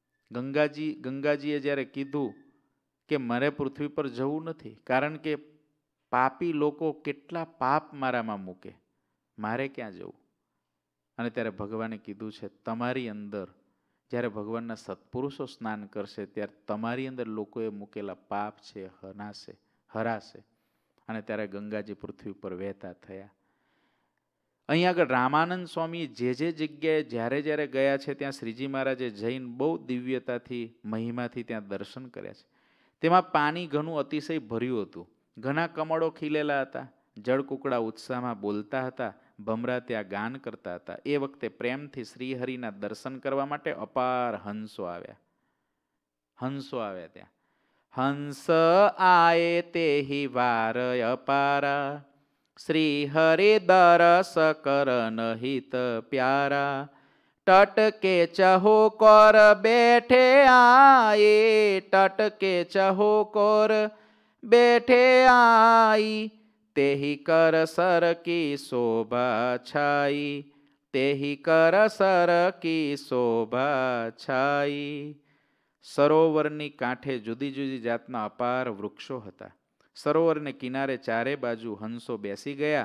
ગંગાજીએ જ્યારે કીધું કે મારે પૃથ્વી પર જવું નથી, કારણ કે પાપી લોકો કેટલા પાપ મારામાં મૂકે, મારે ક્યાં જવું? અને ત્યારે ભગવાને કીધું છે તમારી અંદર જ્યારે ભગવાનના સત્પુરુષો સ્નાન કરશે ત્યારે તમારી અંદર લોકોએ મૂકેલા પાપ છે હરાશે. અને ત્યારે ગંગાજી પૃથ્વી ઉપર વહેતા થયા. અહીં આગળ રામાનંદ સ્વામી જે જગ્યાએ જ્યારે ગયા છે ત્યાં શ્રીજી મહારાજે જૈન બહુ દિવ્યતાથી, મહિમાથી ત્યાં દર્શન કર્યા છે. તેમાં પાણી ઘણું અતિશય ભર્યું હતું. ઘણા કમળો ખીલેલા હતા. જળકુકડા ઉત્સાહમાં બોલતા હતા. ભમરા ત્યાં ગાન કરતા હતા. એ વખતે પ્રેમથી શ્રીહરિના દર્શન કરવા માટે અપાર હંસો આવ્યા. ત્યાં હંસ આયે તેહી વાર અપારા, શ્રી હરિ દરસ કરન હિત પ્યારા, ટટકે ચહોકોર બેઠે આયે, ટટકે ચહોકોર બેઠે આઈ, તેહી કર સર કી શોભા છાઈ, તેહી કર સર કી શોભા છાઈ. સરોવરની કાંઠે જુદી જુદી જાતના અપાર વૃક્ષો હતા. સરોવરને કિનારે ચારે બાજુ હંસો બેસી ગયા.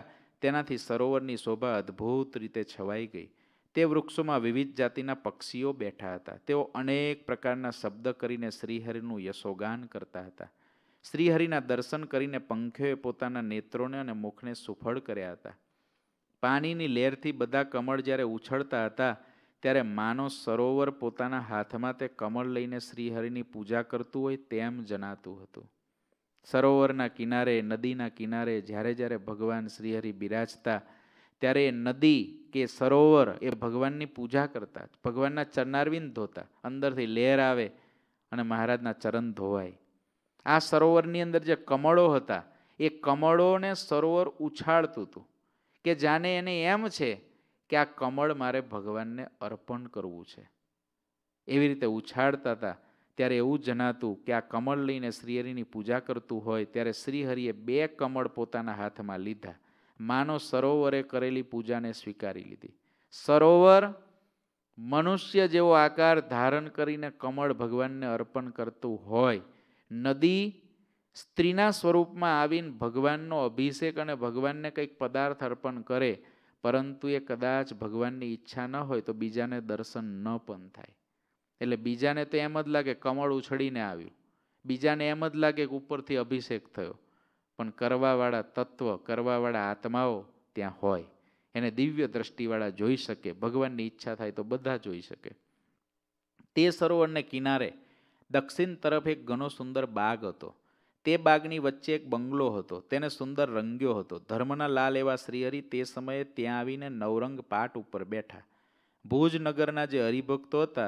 તેનાથી સરોવરની શોભા અદ્ભુત રીતે છવાઈ ગઈ. તે વૃક્ષોમાં વિવિધ જાતિના પક્ષીઓ બેઠા હતા. તેઓ અનેક પ્રકારના શબ્દ કરીને શ્રીહરિનું યશોગાન કરતા હતા. શ્રીહરિના દર્શન કરીને પંખીઓએ પોતાના નેત્રોને અને મુખને સુફળ કર્યા હતા. પાણીની લહેરથી બધા કમળ જ્યારે ઉછળતા હતા ત્યારે માનો સરોવર પોતાના હાથમાં તે કમળ લઈને શ્રીહરિની પૂજા કરતું હોય તેમ જણાતું હતું. સરોવરના કિનારે, નદીના કિનારે જ્યારે જ્યારે ભગવાન શ્રીહરિ બિરાજતા ત્યારે એ નદી કે સરોવર એ ભગવાનની પૂજા કરતા, ભગવાનના ચરણારવિંદ ધોતા. અંદરથી લહેર આવે અને મહારાજના ચરણ ધોવાય. આ સરોવરની અંદર જે કમળો હતા એ કમળોને સરોવર ઉછાળતું હતું કે જાણે એને એમ છે કે આ કમળ મારે ભગવાનને અર્પણ કરવું છે. એવી રીતે ઉછાળતા હતા. ત્યારે એવું જણાતું કે આ કમળ લઈને શ્રીહરિની પૂજા કરતું હોય ત્યારે શ્રીહરિએ 2 કમળ પોતાના હાથમાં લીધા. માનો સરોવરે કરેલી પૂજાને સ્વીકારી લીધી. સરોવર મનુષ્ય જેવો આકાર ધારણ કરીને કમળ ભગવાનને અર્પણ કરતું હોય, નદી સ્ત્રીના સ્વરૂપમાં આવીને ભગવાનનો અભિષેક અને ભગવાનને કંઈક પદાર્થ અર્પણ કરે, પરંતુ એ કદાચ ભગવાનની ઈચ્છા ન હોય તો બીજાને દર્શન ન પણ થાય. એટલે બીજાને તો એમ જ લાગે કમળ ઉછળીને આવ્યું, બીજાને એમ જ લાગે કે ઉપરથી અભિષેક થયો, પણ કરવાવાળા તત્વ, કરવાવાળા આત્માઓ ત્યાં હોય. એને દિવ્ય દ્રષ્ટિવાળા જોઈ શકે. ભગવાનની ઈચ્છા થાય તો બધા જોઈ શકે. તે સરોવરને કિનારે દક્ષિણ તરફ એક ઘણો સુંદર બાગ હતો. તે બાગની વચ્ચે એક બંગલો હતો. તેને સુંદર રંગ્યો હતો. ધર્મના લાલ એવા શ્રીહરિ તે સમયે ત્યાં આવીને નવરંગ પાટ ઉપર બેઠા. ભુજનગરના જે હરિભક્તો હતા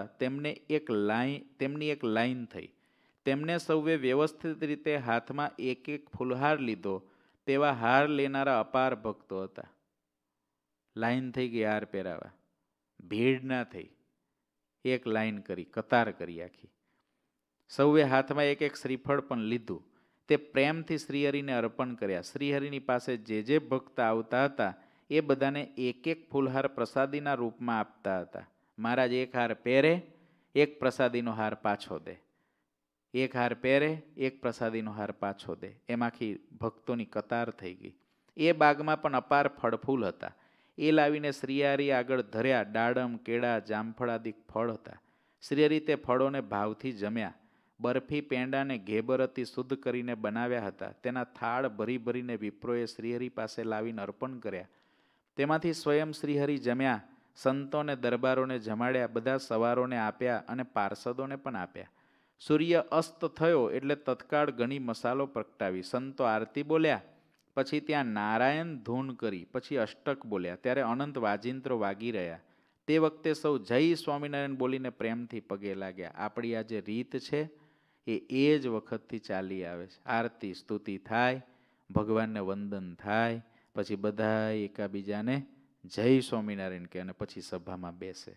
તેમની એક લાઈન થઈ. તેમને સૌએ વ્યવસ્થિત રીતે હાથમાં એક એક ફૂલહાર લીધો. તેવા હાર લેનારા અપાર ભક્તો હતા. લાઈન થઈ ગઈ હાર પહેરાવા, ભીડ ના થઈ. એક લાઈન કરી, કતાર કરી આખી. સૌએ હાથમાં એક એક શ્રીફળ પણ લીધું. તે પ્રેમથી શ્રીહરિને અર્પણ કર્યા. શ્રીહરિની પાસે જે જે ભક્ત આવતા હતા એ બધાને એક એક ફૂલહાર પ્રસાદીના રૂપમાં આપતા હતા. મહારાજ એક હાર પહેરે, એક પ્રસાદીનો હાર પાછો દે. એક હાર પહેરે, એક પ્રસાદીનો હાર પાછો દે. એમ આખી ભક્તોની કતાર થઈ ગઈ. એ બાગમાં પણ અપાર ફળફૂલ હતા. એ લાવીને શ્રીહરિ આગળ ધર્યા. ડાળમ, કેળા, જામફળ આદિ ફળ હતા. શ્રીહરિ તે ફળોને ભાવથી જમ્યા. બરફી, પેંડાને ઘેબર અતિ શુદ્ધ કરીને બનાવ્યા હતા. તેના થાળ ભરી ભરીને વિપ્રોએ શ્રીહરિ પાસે લાવીને અર્પણ કર્યા. તેમાંથી સ્વયં શ્રીહરિ જમ્યા. સંતોને, દરબારોને જમાડ્યા. બધા સવારોને આપ્યા અને પાર્ષદોને પણ આપ્યા. સૂર્ય અસ્ત થયો એટલે તત્કાળ ઘણી મસાલો પ્રગટાવી. સંતો આરતી બોલ્યા, પછી ત્યાં નારાયણ ધૂન કરી, પછી અષ્ટક બોલ્યા. ત્યારે અનંત વાજિંત્રો વાગી રહ્યા. તે વખતે સૌ જય સ્વામિનારાયણ બોલીને પ્રેમથી પગે લાગ્યા. આપણી આ જે રીત છે એ જ વખતથી ચાલી આવે છે. આરતી સ્તુતિ થાય, ભગવાનને વંદન થાય, પછી બધા એકાબીજાને જય સ્વામિનારાયણ કહે અને પછી સભામાં બેસે.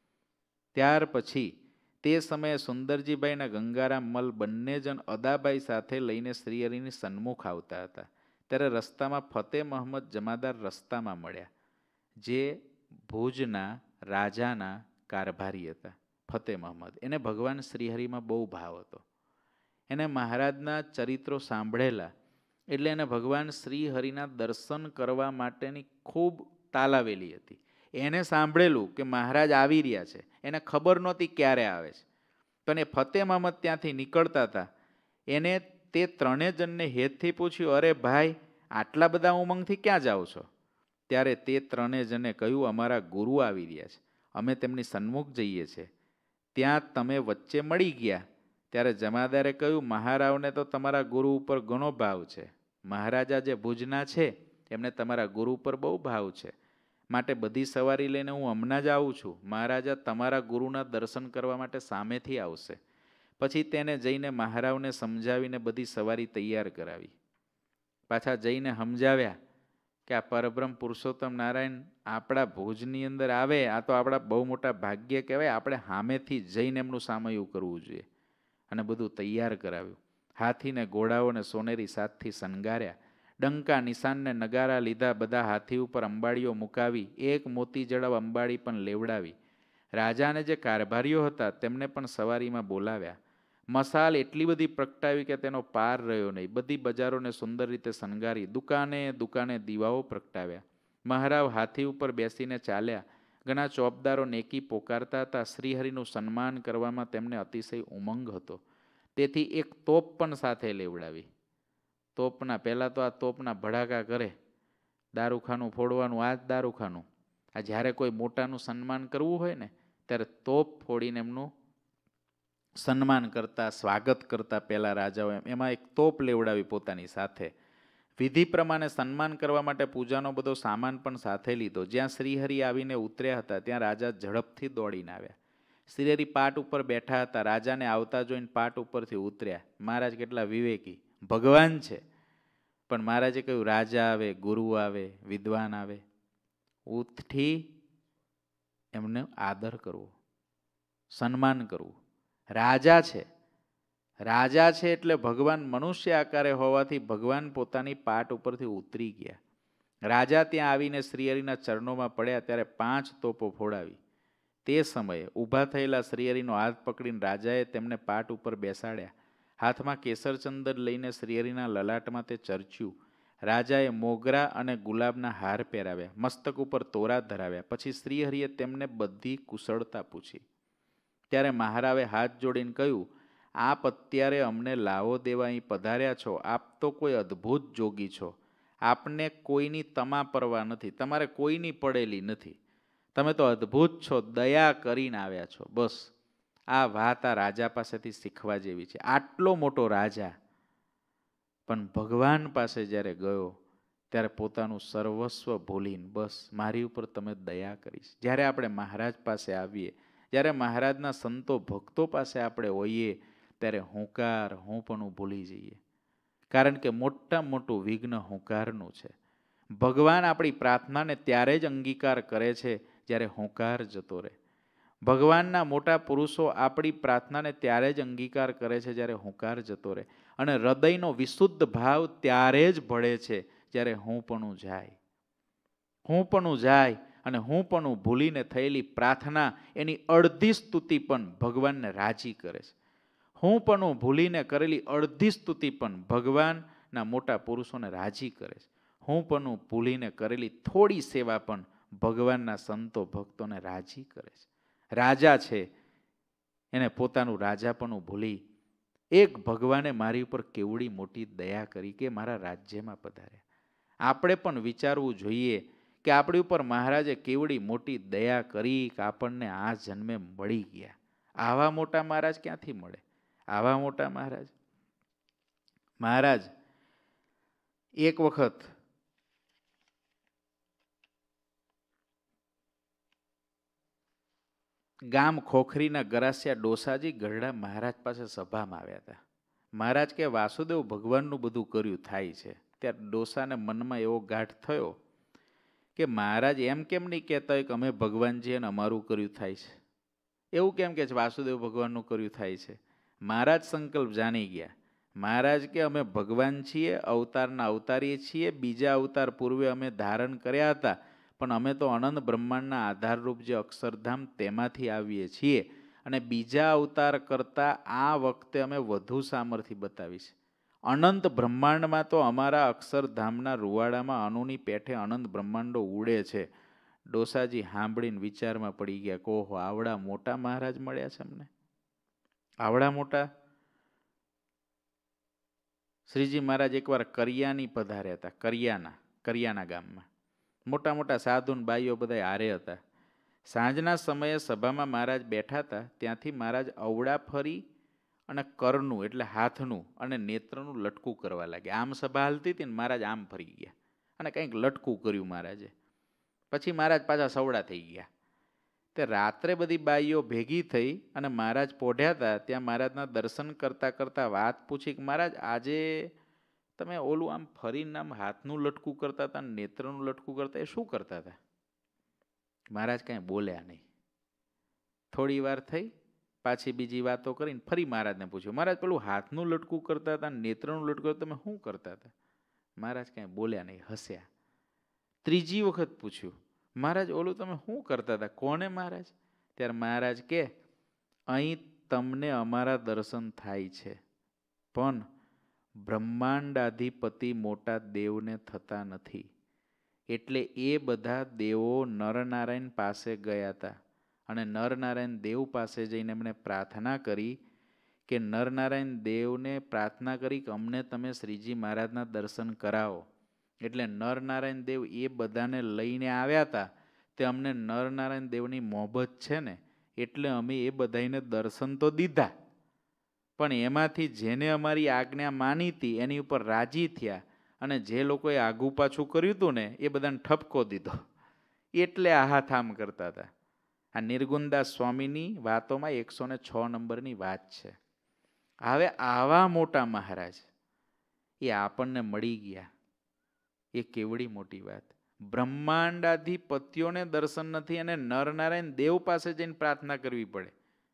ત્યાર પછી તે સમયે સુંદરજીભાઈના ગંગારામ મલ બંને જણ અદાભાઈ સાથે લઈને શ્રીહરિની સન્મુખ આવતા હતા. ત્યારે રસ્તામાં ફતેહ મહંમદ જમાદાર રસ્તામાં મળ્યા, જે ભુજના રાજાના કારભારી હતા. ફતેહ મહંમદ, એને ભગવાન શ્રીહરિમાં બહુ ભાવ હતો. એને મહારાજના ચરિત્રો સાંભળેલા એટલે એને ભગવાન શ્રીહરિના દર્શન કરવા માટેની ખૂબ તાલાવેલી હતી. એને સાંભળેલું કે મહારાજ આવી રહ્યા છે. એને ખબર નહોતી ક્યારે આવે છે, પણ એ ફતેહ મહંમદ ત્યાંથી નીકળતા હતા. એને તે 3 જણને હેતથી પૂછ્યું, અરે ભાઈ, આટલા બધા ઉમંગથી ક્યાં જાઓ છો? ત્યારે તે 3 જણે કહ્યું, અમારા ગુરુ આવી રહ્યા છે, અમે તેમની સન્મુખ જઈએ છીએ. ત્યાં તમે વચ્ચે મળી ગયા. ત્યારે જમાદારે કહ્યું, મહારાવને તો તમારા ગુરુ ઉપર ઘણો ભાવ છે. મહારાજા જે ભુજના છે એમને તમારા ગુરુ ઉપર બહુ ભાવ છે, માટે બધી સવારી લઈને હું હમણાં જ આવું છું. મહારાજા તમારા ગુરુના દર્શન કરવા માટે સામેથી આવશે. પછી તેને જઈને મહારાવને સમજાવીને બધી સવારી તૈયાર કરાવી. પાછા જઈને સમજાવ્યા કે આ પરબ્રહ્મ પુરુષોત્તમ નારાયણ આપણા ભુજની અંદર આવે, આ તો આપણા બહુ મોટા ભાગ્ય કહેવાય. આપણે સામેથી જઈને એમનું સામયું કરવું જોઈએ. અને બધું તૈયાર કરાવ્યું. હાથીને, ઘોડાઓને સોનેરી સાથથી શણગાર્યા. ડંકા, નિશાનને નગારા લીધા. બધા હાથી ઉપર અંબાડીઓ મુકાવી. એક મોતી જડાવ અંબાડી પણ લેવડાવી. રાજાને જે કારભારીઓ હતા તેમને પણ સવારીમાં બોલાવ્યા. મસાલ એટલી બધી પ્રગટાવી કે તેનો પાર રહ્યો નહીં. બધી બજારોને સુંદર રીતે શણગારી. દુકાને દુકાને દીવાઓ પ્રગટાવ્યા. મહારાવ હાથી ઉપર બેસીને ચાલ્યા. ઘણા ચોપદારો નેકી પોકારતા હતા. શ્રીહરિનું સન્માન કરવામાં તેમને અતિશય ઉમંગ હતો. તેથી એક તોપ પણ સાથે લેવડાવી. તોપના પહેલાં તો આ તોપના ભડાકા કરે, દારૂખાનું ફોડવાનું, આ જ દારૂખાનું. આ જ્યારે કોઈ મોટાનું સન્માન કરવું હોય ને ત્યારે તોપ ફોડીને એમનું સન્માન કરતા, સ્વાગત કરતા પહેલાં રાજાઓ. એમાં એક તોપ લેવડાવી પોતાની સાથે. વિધિ પ્રમાણે સન્માન કરવા માટે પૂજાનો બધો સામાન પણ સાથે લીધો. જ્યાં શ્રીહરિ આવીને ઉતર્યા હતા ત્યાં રાજા ઝડપથી દોડીને આવ્યા. શ્રીહરિ પાટ ઉપર બેઠા હતા. રાજાને આવતા જોઈને પાટ ઉપરથી ઉતર્યા. મહારાજ કેટલા વિવેકી, ભગવાન છે, પણ મહારાજે કહ્યું રાજા આવે, ગુરુ આવે, વિદ્વાન આવે, ઉઠી એમને આદર કરવો, સન્માન કરવું. રાજા છે, રાજા છે એટલે ભગવાન મનુષ્ય આકારે હોવાથી ભગવાન પોતાની પાટ ઉપરથી ઉતરી ગયા. રાજા ત્યાં આવીને શ્રીહરિના ચરણોમાં પડ્યા ત્યારે 5 તોપો ફોડાવી. તે સમયે ઊભા થયેલા શ્રીહરિનો હાથ પકડીને રાજાએ તેમને પાટ ઉપર બેસાડ્યા. હાથમાં કેસરચંદન લઈને શ્રીહરિના લલાટમાં તે ચર્ચ્યું. રાજાએ મોગરા અને ગુલાબના હાર પહેરાવ્યા, મસ્તક ઉપર તોરા ધરાવ્યા. પછી શ્રીહરિએ તેમને બધી કુશળતા પૂછી. ત્યારે મહારાવે હાથ જોડીને કહ્યું, આપ અત્યારે અમને લાવો દેવા અહીં પધાર્યા છો. આપ તો કોઈ અદ્ભુત જોગી છો. આપને કોઈની તમા પરવા નથી, તમારે કોઈની પડેલી નથી. તમે તો અદ્ભુત છો, દયા કરીને આવ્યા છો. બસ આ વાત આ રાજા પાસેથી શીખવા જેવી છે. આટલો મોટો રાજા પણ ભગવાન પાસે જ્યારે ગયો ત્યારે પોતાનું સર્વસ્વ ભૂલીને બસ મારી ઉપર તમે દયા કરીશ. જ્યારે આપણે મહારાજ પાસે આવીએ, જ્યારે મહારાજના સંતો ભક્તો પાસે આપણે હોઈએ ત્યારે હુંકાર, હુંપણું ભૂલી જઈએ. કારણ કે મોટામાં મોટું વિઘ્ન હુંકારનું છે. ભગવાન આપણી પ્રાર્થનાને ત્યારે જ અંગીકાર કરે છે જ્યારે હુંકાર જતો રહે. ભગવાનના મોટા પુરુષો આપણી પ્રાર્થનાને ત્યારે જ અંગીકાર કરે છે જ્યારે હુંકાર જતો રહે. અને હૃદયનો વિશુદ્ધ ભાવ ત્યારે જ ભળે છે જ્યારે હુંપણું જાય. હુંપણું જાય અને હુંપણું ભૂલીને થયેલી પ્રાર્થના એની અડધી સ્તુતિ પણ ભગવાનને રાજી કરે છે. હુંપણું ભૂલીને કરેલી અડધી સ્તુતિ પણ ભગવાનના મોટા પુરુષોને રાજી કરે છે. હુંપણું ભૂલીને કરેલી થોડી સેવા પણ ભગવાનના સંતો ભક્તોને રાજી કરે છે. રાજા છે એને પોતાનું રાજાપણું ભૂલી એક ભગવાને મારી ઉપર કેવડી મોટી દયા કરી કે મારા રાજ્યમાં પધાર્યા. આપણે પણ વિચારવું જોઈએ કે આપણી ઉપર મહારાજે કેવડી મોટી દયા કરી કે આપણને આ જન્મે મળી ગયા. આવા મોટા મહારાજ ક્યાંથી મળે? આવા મોટા મહારાજ. મહારાજ એક વખત ગામ ખોખરીના ગરાસિયા ડોસાજી ગરડા મહારાજ પાસે સભામાં આવ્યા હતા. મહારાજ કે વાસુદેવ ભગવાનનું બધું કર્યું થાય છે. ત્યારે ડોસાને મનમાં એવો ગાંઠ થયો કે મહારાજ એમ કેમ નહીં કહેતા હોય કે અમે ભગવાન છીએ અને અમારું કર્યું થાય છે? એવું કેમ કે વાસુદેવ ભગવાનનું કર્યું થાય છે? મહારાજ સંકલ્પ જાણી ગયા. મહારાજ કે અમે ભગવાન છીએ, અવતારના અવતારીએ છીએ. બીજા અવતાર પૂર્વે અમે ધારણ કર્યા હતા, પણ અમે તો અનંત બ્રહ્માંડના આધારરૂપ જે અક્ષરધામ તેમાંથી આવીએ છીએ. અને બીજા અવતાર કરતાં આ વખતે અમે વધુ સામર્થ્ય બતાવીશ. અનંત બ્રહ્માંડમાં તો અમારા અક્ષરધામના રૂવાડામાં અનુની પેઠે અનંત બ્રહ્માંડો ઉડે છે. ડોસાજી સાંભળીને વિચારમાં પડી ગયા કે ઓહો, આવડા મોટા મહારાજ મળ્યા છે અમને, આવડા મોટા. શ્રીજી મહારાજ એકવાર કરિયાની પધાર્યા હતા. કરિયાના ગામમાં મોટા મોટા સાધુ ને બાઈઓ બધા હારે હતા. સાંજના સમયે સભામાં મહારાજ બેઠા હતા. ત્યાંથી મહારાજ અવડા ફરી અને કરનું એટલે હાથનું અને નેત્રનું લટકું કરવા લાગ્યા. આમ સભા હાલતી હતી ને મહારાજ આમ ફરી ગયા અને કંઈક લટકું કર્યું મહારાજે. પછી મહારાજ પાછા સવડા થઈ ગયા. તે રાત્રે બધી બાઈઓ ભેગી થઈ અને મહારાજ પોઢ્યા હતા. ત્યાં મહારાજના દર્શન કરતાં કરતાં વાત પૂછી કે મહારાજ આજે તમે ઓલું આમ ફરીને આમ હાથનું લટકું કરતા હતા, નેત્રનું લટકું કરતા, એ શું કરતા હતા? મહારાજ કાંઈ બોલ્યા નહીં. થોડી વાર થઈ, પાછી બીજી વાતો કરીને ફરી મહારાજને પૂછ્યું, મહારાજ પેલું હાથનું લટકું કરતા હતા, નેત્રનું લટકું તમે શું કરતા હતા? મહારાજ કાંઈ બોલ્યા નહીં, હસ્યા. ત્રીજી વખત પૂછ્યું, મહારાજ ઓલું તમે શું કરતા હતા? કોને મહારાજ? ત્યારે મહારાજ કે અહીં તમને અમારા દર્શન થાય છે, પણ બ્રહ્માંડાધિપતિ મોટા દેવને થતા નથી. એટલે એ બધા દેવો નરનારાયણ પાસે ગયા હતા અને નરનારાયણ દેવ પાસે જઈને એમણે પ્રાર્થના કરી કે નરનારાયણ દેવને પ્રાર્થના કરી કે અમને તમે શ્રીજી મહારાજના દર્શન કરાવો. એટલે નરનારાયણ દેવ એ બધાને લઈને આવ્યા હતા. તે અમને નરનારાયણ દેવની મોહબત છે ને એટલે અમે એ બધાને દર્શન તો દીધા, પણ એમાંથી જેને અમારી આજ્ઞા માની હતી એની ઉપર રાજી થયા અને જે લોકોએ આગુ પાછું કર્યું હતું ને એ બધાને ઠપકો દીધો. એટલે આહાથામ કરતા હતા. આ નિર્ગુણદાસ સ્વામીની વાતોમાં 106 નંબરની વાત છે. હવે આવા મોટા મહારાજ એ આપણને મળી ગયા, એ કેવડી મોટી વાત. બ્રહ્માંડાધિપત્યોને દર્શન નથી અને નરનારાયણ દેવ પાસે જઈને પ્રાર્થના કરવી પડે.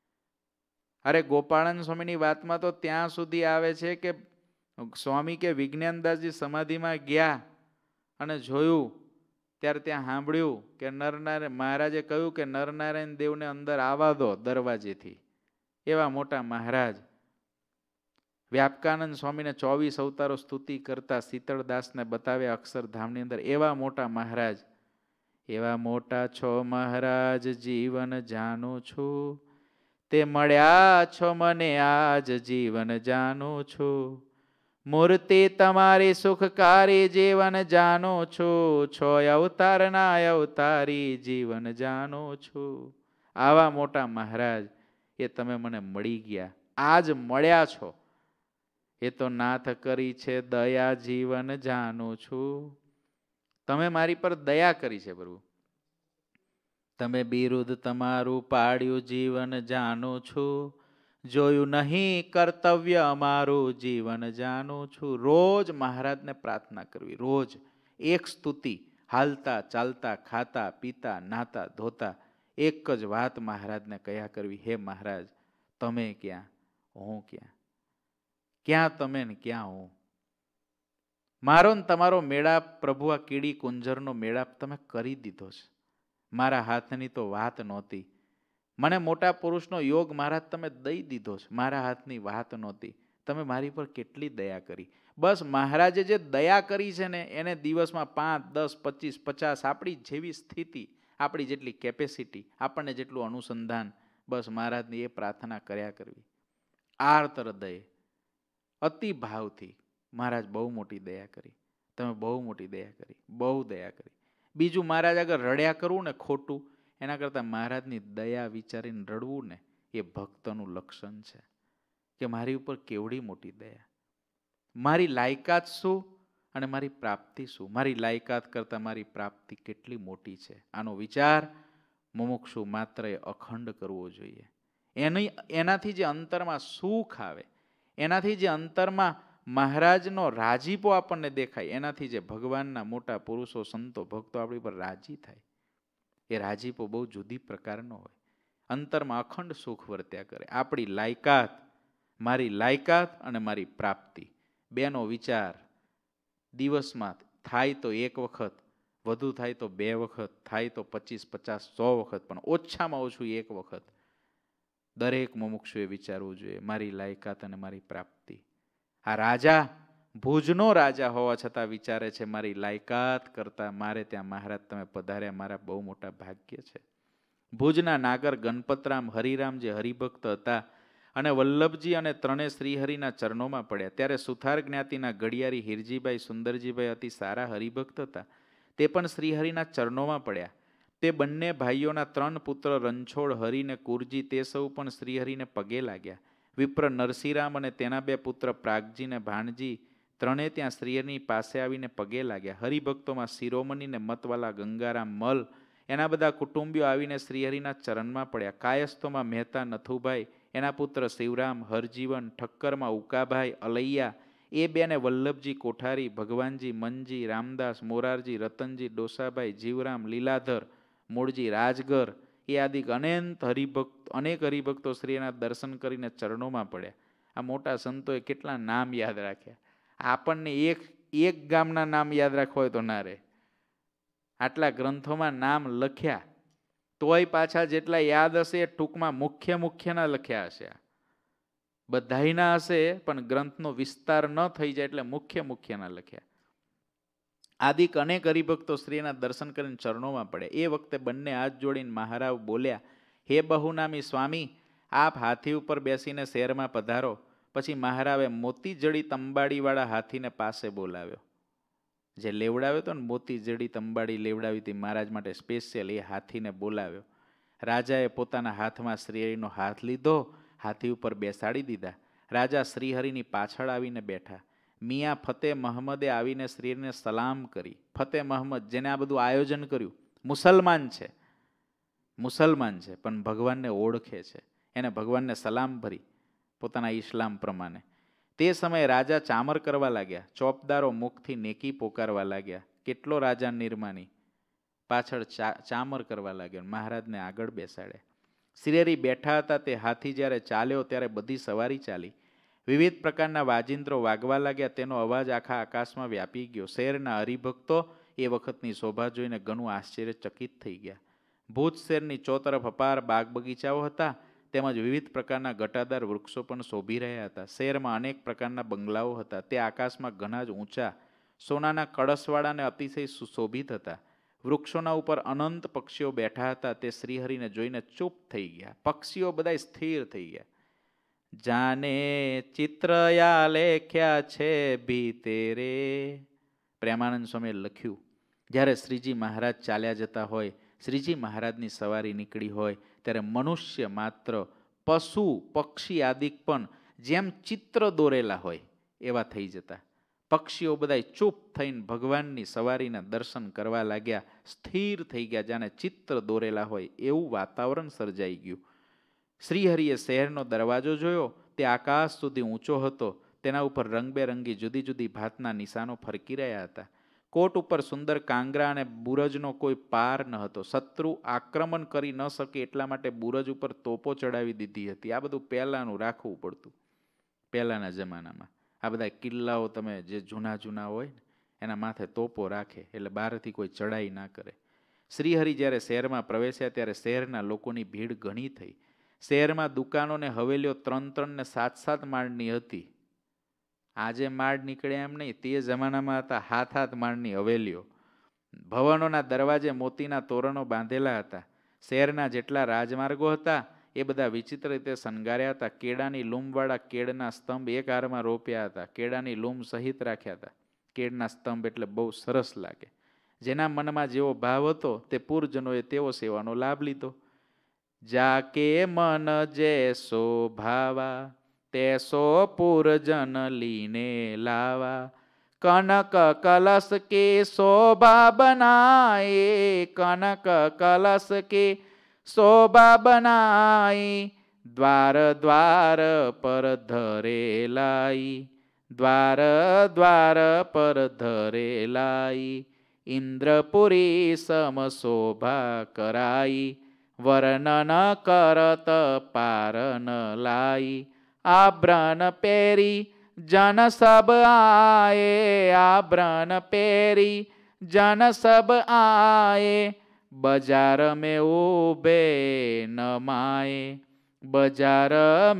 અરે ગોપાળાનંદ સ્વામીની વાતમાં તો ત્યાં સુધી આવે છે કે સ્વામી કે વિજ્ઞાનદાસજી સમાધિમાં ગયા અને જોયું ત્યારે ત્યાં સાંભળ્યું કે નરનારાયણ મહારાજે કહ્યું કે નરનારાયણ દેવને અંદર આવવા દો દરવાજેથી. એવા મોટા મહારાજ. વ્યાપકાનંદ સ્વામીને 24 અવતારો સ્તુતિ કરતા શીતળદાસને બતાવ્યા અક્ષરધામની અંદર. એવા મોટા મહારાજ. એવા મોટા છો મહારાજ જીવન જાણું છું, તે મળ્યા છો મને આજ જીવન જાણું છું, મૂર્તિ તમારી સુખકારી જીવન જાણું છું, છો અવતારના અવતારી જીવન જાણું છું. આવા મોટા મહારાજ એ તમે મને મળી ગયા, આજ મળ્યા છો. એ તો નાથ કરી છે દયા જીવન જાણું છું. તમે મારી પર દયા કરી છે પ્રભુ. તમે બિરુદ તમારું પાડ્યું જીવન જાણું છું, જોયું નહીં કર્તવ્ય અમારું જીવન જાણું છું. રોજ મહારાજને પ્રાર્થના કરવી, રોજ એક સ્તુતિ. હાલતા ચાલતા ખાતા પીતા નાતા ધોતા એક જ વાત મહારાજને કયા કરવી, હે મહારાજ તમે ક્યાં હું ક્યાં, ક્યાં તમે ને ક્યાં હું. મારો ને તમારો મેળાપ પ્રભુ આ કીડી કુંજરનો મેળાપ તમે કરી દીધો છે. મારા હાથની તો વાત નહોતી. મને મોટા પુરુષનો યોગ મહારાજ તમે દઈ દીધો છે, મારા હાથની વાત નહોતી. તમે મારી પર કેટલી દયા કરી. બસ મહારાજે જે દયા કરી છે ને એને દિવસમાં 5, 10, 25, 50 આપણી જેવી સ્થિતિ, આપણી જેટલી કેપેસિટી, આપણને જેટલું અનુસંધાન, બસ મહારાજની એ પ્રાર્થના કર્યા કરવી. આર્ત હૃદય અતિ ભાવથી. મહારાજ બહુ મોટી દયા કરી, તમે બહુ મોટી દયા કરી, બહુ દયા કરી. બીજું મહારાજ આગળ રડ્યા કરવું ને ખોટું, એના કરતાં મહારાજની દયા વિચારીને રડવું ને એ ભક્તનું લક્ષણ છે કે મારી ઉપર કેવડી મોટી દયા. મારી લાયકાત શું અને મારી પ્રાપ્તિ શું. મારી લાયકાત કરતાં મારી પ્રાપ્તિ કેટલી મોટી છે. આનો વિચાર મુમુક્ષુ માત્ર અખંડ કરવો જોઈએ. એનાથી જે અંતરમાં સુખ આવે, એનાથી જે અંતરમાં મહારાજનો રાજીપો આપણને દેખાય, એનાથી જે ભગવાનના મોટા પુરુષો સંતો ભક્તો આપણી પર રાજી થાય, એ રાજીપો બહુ જુદી પ્રકારનો હોય. અંતરમાં અખંડ સુખ વર્ત્યા કરે. આપણી લાયકાત, મારી લાયકાત અને મારી પ્રાપ્તિ બેનો વિચાર દિવસમાં થાય તો એક વખત, વધુ થાય તો 2 વખત, થાય તો 25, 50, 100 વખત, પણ ઓછામાં ઓછું એક વખત દરેક મુમુક્ષુએ વિચારવું જોઈએ, મારી લાયકાત અને મારી પ્રાપ્તિ. આ રાજા ભુજનો રાજા હોવા છતાં વિચારે છે મારી લાયકાત કરતા મારે ત્યાં મહારાજ તમે પધાર્યા, મારા બહુ મોટા ભાગ્ય છે. ભુજના નાગર ગણપતરામ હરિરામ જે હરિભક્ત હતા અને વલ્લભજી અને ત્રણે શ્રીહરિના ચરણોમાં પડ્યા. ત્યારે સુથાર જ્ઞાતિના ઘડિયારી હિરજીભાઈ સુંદરજીભાઈ અતિ સારા હરિભક્ત હતા. તે પણ શ્રીહરિના ચરણોમાં પડ્યા. તે બંને ભાઈઓના 3 પુત્ર રણછોડ, હરિ ને કુરજી તે સૌ પણ શ્રીહરિને પગે લાગ્યા. વિપ્ર નરસિંહરામ અને તેના 2 પુત્ર પ્રાગજી ને ભાણજી ત્રણે ત્યાં શ્રીહરિની પાસે આવીને પગે લાગ્યા. હરિભક્તોમાં શિરોમણી ને મતવાલા ગંગારામ મલ એના બધા કુટુંબીઓ આવીને શ્રીહરિના ચરણમાં પડ્યા. કાયસ્થોમાં મહેતા નથુભાઈ, એના પુત્ર શિવરામ, હરજીવન, ઠક્કરમાં ઉકાભાઈ, અલૈયા એ 2 ને વલ્લભજી કોઠારી, ભગવાનજી, મનજી, રામદાસ, મોરારજી, રતનજી, ડોસાભાઈ, જીવરામ, લીલાધર, મૂળજી, રાજગર એ આદિ અનેક હરિભક્તો શ્રીના દર્શન કરીને ચરણોમાં પડ્યા. આ મોટા સંતોએ કેટલા નામ યાદ રાખ્યા. આપણને એક ગામના નામ યાદ રાખવા હોય તો ના રહે. આટલા ગ્રંથોમાં નામ લખ્યા તોય પાછા જેટલા યાદ હશે ટૂંકમાં મુખ્યના લખ્યા હશે. બધાયના હશે પણ ગ્રંથનો વિસ્તાર ન થઈ જાય એટલે મુખ્યના લખ્યા. આદિક અનેક હરિભક્તો શ્રીના દર્શન કરીને ચરણોમાં પડ્યા. એ વખતે બંને હાથ જોડીને મહારાવ બોલ્યા, હે બહુનામી સ્વામી, આપ હાથી ઉપર બેસીને શહેરમાં પધારો. પછી મહારાવે મોતી જડી તંબાડીવાળા હાથીને પાસે બોલાવ્યો. જે લેવડાવ્યો હતો ને, મોતી જડી તંબાડી લેવડાવી હતી મહારાજ માટે સ્પેશિયલ, એ હાથીને બોલાવ્યો. રાજાએ પોતાના હાથમાં શ્રીહરિનો હાથ લીધો, હાથી ઉપર બેસાડી દીધા. રાજા શ્રીહરિની પાછળ આવીને બેઠા. મિયાં ફતેહ મહમ્મદે આવીને શ્રીહરિને સલામ કરી. ફતેહ મહમ્મદ, જેને આ બધું આયોજન કર્યું, મુસલમાન છે, પણ ભગવાનને ઓળખે છે. એને ભગવાનને સલામ ભરી પોતાના ઇસ્લામ પ્રમાણે. તે સમયે રાજા ચામર કરવા લાગ્યા. ચોપદારો મુખથી નેકી પોકારવા લાગ્યા. કેટલો રાજા નિર્માની પાછળ ચામર કરવા લાગ્યો. મહારાજને આગળ બેસાડ્યા. શ્રીહરિ બેઠા હતા તે હાથી જ્યારે ચાલ્યો ત્યારે બધી સવારી ચાલી. વિવિધ પ્રકારના વાજિંત્રો વાગવા લાગ્યા. તેનો અવાજ આખા આકાશમાં વ્યાપી ગયો. શહેરના હરિભક્તો એ વખતની શોભા જોઈને ઘણું આશ્ચર્યચકિત થઈ ગયા. ભુજ શહેરની ચોતરફ અપાર બાગ બગીચાઓ હતા, તેમજ વિવિધ પ્રકારના ઘટાદાર વૃક્ષો પણ શોભી રહ્યા હતા. શહેરમાં અનેક પ્રકારના બંગલાઓ હતા. તે આકાશમાં ઘણા જ ઊંચા સોનાના કળશવાળા અને અતિશય સુશોભિત હતા. વૃક્ષોના ઉપર અનંત પક્ષીઓ બેઠા હતા. તે શ્રીહરિને જોઈને ચૂપ થઈ ગયા. પક્ષીઓ બધા સ્થિર થઈ ગયા. જાને ચિત્રયા લેખ્યા છે ભીતેરે. પ્રેમાનંદ સ્વામીએ લખ્યું, જ્યારે શ્રીજી મહારાજ ચાલ્યા જતા હોય, શ્રીજી મહારાજની સવારી નીકળી હોય, ત્યારે મનુષ્ય માત્ર, પશુ પક્ષી આદિક પણ જેમ ચિત્ર દોરેલા હોય એવા થઈ જતા. પક્ષીઓ બધા ચૂપ થઈને ભગવાનની સવારીના દર્શન કરવા લાગ્યા, સ્થિર થઈ ગયા, જાણે ચિત્ર દોરેલા હોય એવું વાતાવરણ સર્જાઈ ગયું. શ્રીહરિએ શહેરનો દરવાજો જોયો. તે આકાશ સુધી ઊંચો હતો. તેના ઉપર રંગબેરંગી જુદી જુદી ભાતના નિશાનો ફરકી રહ્યા હતા. કોટ ઉપર સુંદર કાંગરા અને બુરજનો કોઈ પાર ન હતો. શત્રુ આક્રમણ કરી ન શકે એટલા માટે બુરજ ઉપર તોપો ચડાવી દીધી હતી. આ બધું પહેલાંનું રાખવું પડતું પહેલાંના જમાનામાં. આ બધા કિલ્લાઓ તમે જે જૂના હોય ને એના માથે તોપો રાખે એટલે બહારથી કોઈ ચડાઈ ના કરે. શ્રીહરિ જ્યારે શહેરમાં પ્રવેશ્યા ત્યારે શહેરના લોકોની ભીડ ઘણી થઈ. શહેરમાં દુકાનો ને હવેલીઓ 3-3 ને 7-7 માળની હતી. આજે માળ નીકળ્યા એમ નહીં, તે જમાનામાં હતા 7-7 માળની હવેલીઓ. ભવનોના દરવાજે મોતીના તોરણો બાંધેલા હતા. શહેરના જેટલા રાજમાર્ગો હતા એ બધા વિચિત્ર રીતે શણગાર્યા હતા. કેળાની લૂમવાળા કેળના સ્તંભ એક હારમાં રોપ્યા હતા. કેળાની લૂમ સહિત રાખ્યા હતા. કેળના સ્તંભ એટલે બહુ સરસ લાગે. જેના મનમાં જેવો ભાવ હતો તે પૂર્વજનોએ તેવો સેવાનો લાભ લીધો. જાકે મન જેસો ભાવા તેસો પૂરજન લીને લાવા. કનક કલશ કે શોભા બનાએ, કનક કલશ કે શોભા બનાઈ. દ્વાર દ્વાર પર ધરે लाई, દ્વાર દ્વાર પર ધરે लाई. ઇન્દ્રપુરી સમ શોભા કરાઈ, વર્ણન કરત પાર ન લાઈ. આભ્રન પેરી જન સબ આએ, આભ્રન પેરી જન સબ આએ. બજાર में ઉભે ન માએ, બજાર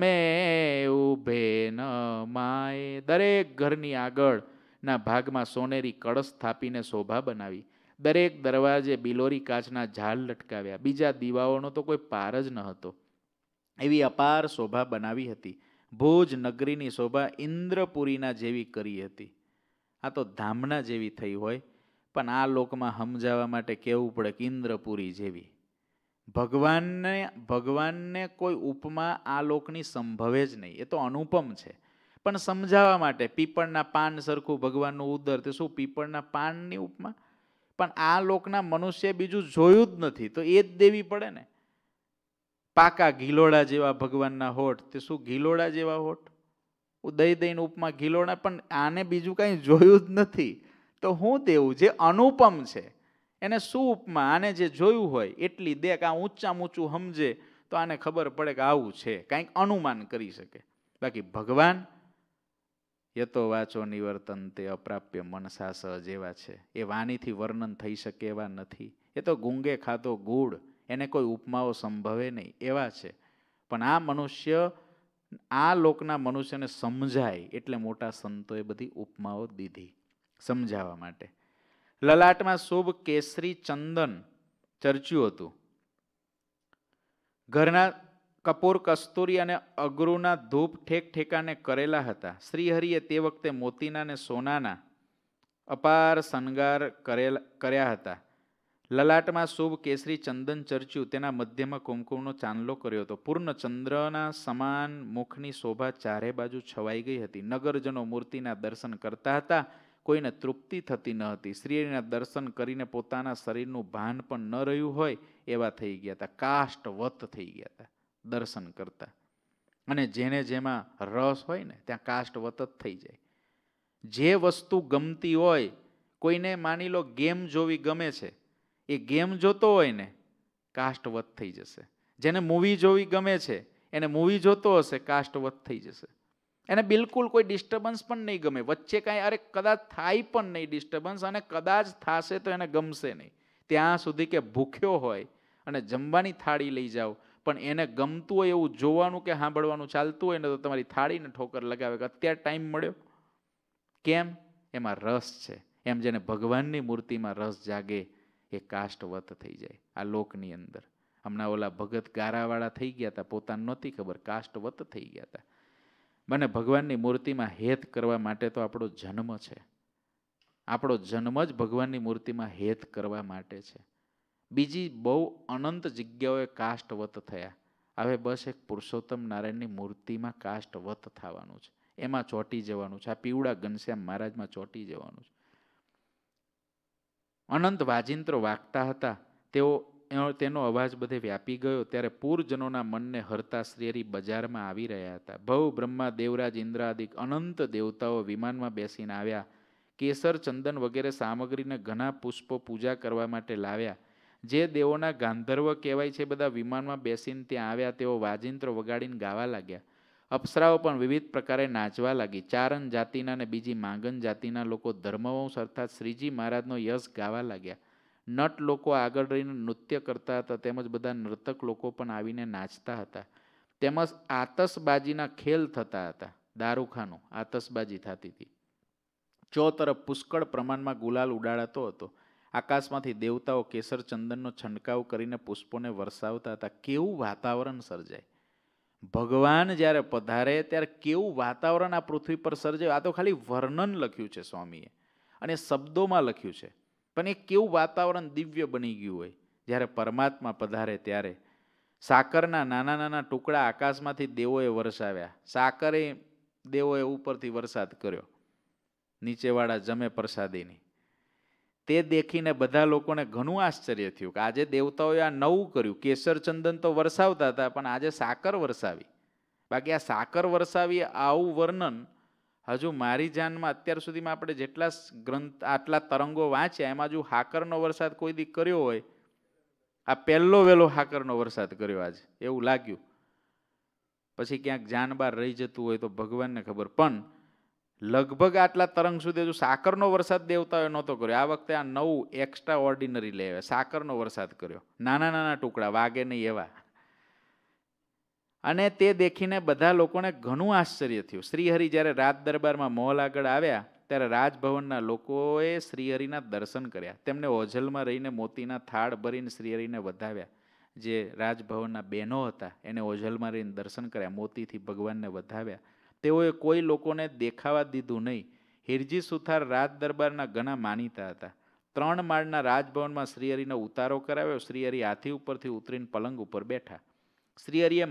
में ઉભે ન માએ. દરેક ઘરની આગળ ના ભાગમાં સોનેરી કળશ સ્થાપીને શોભા બનાવી. દરેક દરવાજે બિલોરી કાચના ઝાડ લટકાવ્યા. બીજા દીવાઓનો તો કોઈ પાર જ ન હતો. એવી અપાર શોભા બનાવી હતી. ભુજ નગરીની શોભા ઇન્દ્રપુરીના જેવી કરી હતી. આ તો ધામના જેવી થઈ હોય, પણ આ લોકમાં સમજાવવા માટે કહેવું પડે કે ઇન્દ્રપુરી જેવી. ભગવાનને કોઈ ઉપમા આ લોકની સંભવે જ નહીં. એ તો અનુપમ છે. પણ સમજાવવા માટે પીપળના પાન સરખું ભગવાનનું ઉદર, તે શું પીપળના પાનની ઉપમા? પણ આ લોકના મનુષ્ય બીજું જોયું જ નથી તો એ જ દેવી પડે ને. પાકા ઘીલોડા જેવા ભગવાનના હોઠ, તે શું ઘીલોડા જેવા હોઠ? દઈ દઈને ઉપમા ઘીલોડા, પણ આને બીજું કાંઈ જોયું જ નથી તો શું દેવું? જે અનુપમ છે એને શું ઉપમા? આને જે જોયું હોય એટલી દેખ. આ ઊંચામાં ઊંચું સમજે તો આને ખબર પડે કે આવું છે, કાંઈક અનુમાન કરી શકે. બાકી ભગવાન યતો વાચો નિવર્તન તે અપ્રાપ્ય મનસા સહ જેવા છે. એ વાણીથી વર્ણન થઈ શકે એવા નથી. એ તો ગુંગે ખાધો ગુડ, એને કોઈ ઉપમાઓ સંભવે નહીં એવા છે. પણ આ મનુષ્ય, આ લોકના મનુષ્યને સમજાય એટલે મોટા સંતોએ બધી ઉપમાઓ દીધી સમજાવવા માટે. લલાટમાં શુભ કેસરી ચંદન ચર્ચ્યું હતું. ઘરના કપૂર, કસ્તુરી અને અગરુના ધૂપ ઠેક ઠેકાને કરેલા હતા. શ્રીહરિએ તે વખતે મોતીના અને સોનાના અપાર શણગાર કર્યા હતા. લલાટમાં શુભ કેસરી ચંદન ચર્ચ્યું, તેના મધ્યમાં કુમકુમનો ચાંદલો કર્યો હતો. પૂર્ણ ચંદ્રના સમાન મુખની શોભા ચારે બાજુ છવાઈ ગઈ હતી. નગરજનો મૂર્તિના દર્શન કરતા હતા. કોઈને તૃપ્તિ થતી ન હતી. શ્રીહરિના દર્શન કરીને પોતાના શરીરનું ભાન પણ ન રહ્યું હોય એવા થઈ ગયા હતા. કાષ્ટવત થઈ ગયા હતા દર્શન કરતા. અને જેને જેમાં રસ હોય ને ત્યાં કાષ્ટવત જ થઈ જાય. જે વસ્તુ ગમતી હોય, કોઈને માની લો ગેમ જોવી ગમે છે, એ ગેમ જોતો હોય ને કાષ્ટવત થઈ જશે. જેને મૂવી જોવી ગમે છે એને મૂવી જોતો હશે કાષ્ટવત થઈ જશે. એને બિલકુલ કોઈ ડિસ્ટર્બન્સ પણ નહીં ગમે. વચ્ચે કાંઈ અરે કદાચ થાય પણ નહીં ડિસ્ટર્બન્સ, અને કદાચ થશે તો એને ગમશે નહીં. ત્યાં સુધી કે ભૂખ્યો હોય અને જમવાની થાળી લઈ જાઓ, પણ એને ગમતું હોય એવું જોવાનું કે સાંભળવાનું ચાલતું હોય ને તો તમારી થાળીને ઠોકર લગાવે કે અત્યારે ટાઈમ મળ્યો. કેમ? એમાં રસ છે. એમ જેને ભગવાનની મૂર્તિમાં રસ જાગે એ કાષ્ટવત થઈ જાય આ લોકની અંદર. હમણાં ઓલા ભગત ગારાવાળા થઈ ગયા હતા, પોતાને નહોતી ખબર, કાષ્ટવત થઈ ગયા હતા. મને ભગવાનની મૂર્તિમાં હેત કરવા માટે તો આપણો જન્મ છે. આપણો જન્મ જ ભગવાનની મૂર્તિમાં હેત કરવા માટે છે. બીજી બહુ અનંત જગ્યાઓએ કાષ્ટવત થયા. હવે બસ એક પુરુષોત્તમ નારાયણની મૂર્તિમાં કાષ્ટવત થવાનું છે. એમાં ચોંટી જવાનું છે. આ પીવડા ઘનશ્યામ મહારાજમાં ચોંટી જવાનું છે. અનંત વાજિંત્રો વાગતા હતા. તેનો અવાજ બધે વ્યાપી ગયો ત્યારે પૂરજનોના મનને હરતા શ્રીહરિ બજારમાં આવી રહ્યા હતા. ભવ, બ્રહ્મા, દેવરાજ, ઇન્દ્રાદિક અનંત દેવતાઓ વિમાનમાં બેસીને આવ્યા. કેસર, ચંદન વગેરે સામગ્રીને ઘણા પુષ્પો પૂજા કરવા માટે લાવ્યા. જે દેવોના ગાંધર્વ કહેવાય છે બધા વિમાનમાં બેસીને ત્યાં આવ્યા. તેઓ વાજિંત્રો વગાડીને ગાવા લાગ્યા. અપ્સરાઓ પણ વિવિધ પ્રકારે નાચવા લાગી. ચારણ જાતિના અને બીજી માંગન જાતિના લોકો ધર્મવંશ અર્થાત શ્રીજી મહારાજનો યશ ગાવા લાગ્યા. નટ લોકો આગળ રહીને નૃત્ય કરતા હતા, તેમજ બધા નર્તક લોકો પણ આવીને નાચતા હતા. તેમજ આતશબાજીના ખેલ થતા હતા. દારૂખાનું આતશબાજી થતી હતી. ચોતરફ પુષ્કળ પ્રમાણમાં ગુલાલ ઉડાડાતો હતો. આકાશમાંથી દેવતાઓ કેસર ચંદનનો છંટકાવ કરીને પુષ્પોને વરસાવતા હતા. કેવું વાતાવરણ સર્જાય! ભગવાન જ્યારે પધારે ત્યારે કેવું વાતાવરણ આ પૃથ્વી પર સર્જાય! આ તો ખાલી વર્ણન લખ્યું છે સ્વામીએ અને શબ્દોમાં લખ્યું છે, પણ એ કેવું વાતાવરણ દિવ્ય બની ગયું હોય જ્યારે પરમાત્મા પધારે ત્યારે. સાકરના નાના નાના ટુકડા આકાશમાંથી દેવોએ વરસાવ્યા. સાકરે દેવોએ ઉપરથી વરસાદ કર્યો, નીચેવાળા જમે પ્રસાદીની. તે દેખીને બધા લોકોને ઘણું આશ્ચર્ય થયું કે આજે દેવતાઓએ આ નવું કર્યું. કેસર ચંદન તો વરસાવતા હતા, પણ આજે સાકર વરસાવી. બાકી આ સાકર વરસાવી આવું વર્ણન હજુ મારી જાનમાં અત્યાર સુધીમાં આપણે જેટલા ગ્રંથ આટલા તરંગો વાંચ્યા એમાં હજુ હાકરનો વરસાદ કોઈ દી કર્યો હોય, આ પહેલો વહેલો હાકરનો વરસાદ કર્યો આજે એવું લાગ્યું. પછી ક્યાંક જાન બાર રહી જતું હોય તો ભગવાનને ખબર, પણ લગભગ આટલા તરંગ સુધી હજુ સાકરનો વરસાદ દેવતાઓએ નહોતો કર્યો. આ વખતે આ નવું એક્સ્ટ્રા ઓર્ડિનરી લઈ આવ્યા, સાકરનો વરસાદ કર્યો. નાના નાના ટુકડા, વાગે નહીં એવા. અને તે દેખીને બધા લોકોને ઘણું આશ્ચર્ય થયું. શ્રીહરિ જ્યારે રાજ દરબારમાં મહોલ આગળ આવ્યા ત્યારે રાજભવનના લોકોએ શ્રીહરિના દર્શન કર્યા. તેમને ઓઝલમાં રહીને મોતીના થાળ ભરીને શ્રીહરિને વધાવ્યા. જે રાજભવનના બહેનો હતા એને ઓઝલમાં રહીને દર્શન કર્યા, મોતીથી ભગવાનને વધાવ્યા. તેઓએ કોઈ લોકોને દેખાવા દીધું નહીં. હિરજી સુથાર રાજ દરબારના ઘણા માનીતા હતા. 3 માળના રાજભવનમાં શ્રીહરિનો ઉતારો કરાવ્યો. શ્રીહરિ હાથી ઉપરથી ઉતરીને પલંગ ઉપર બેઠા. શ્રીહરિએ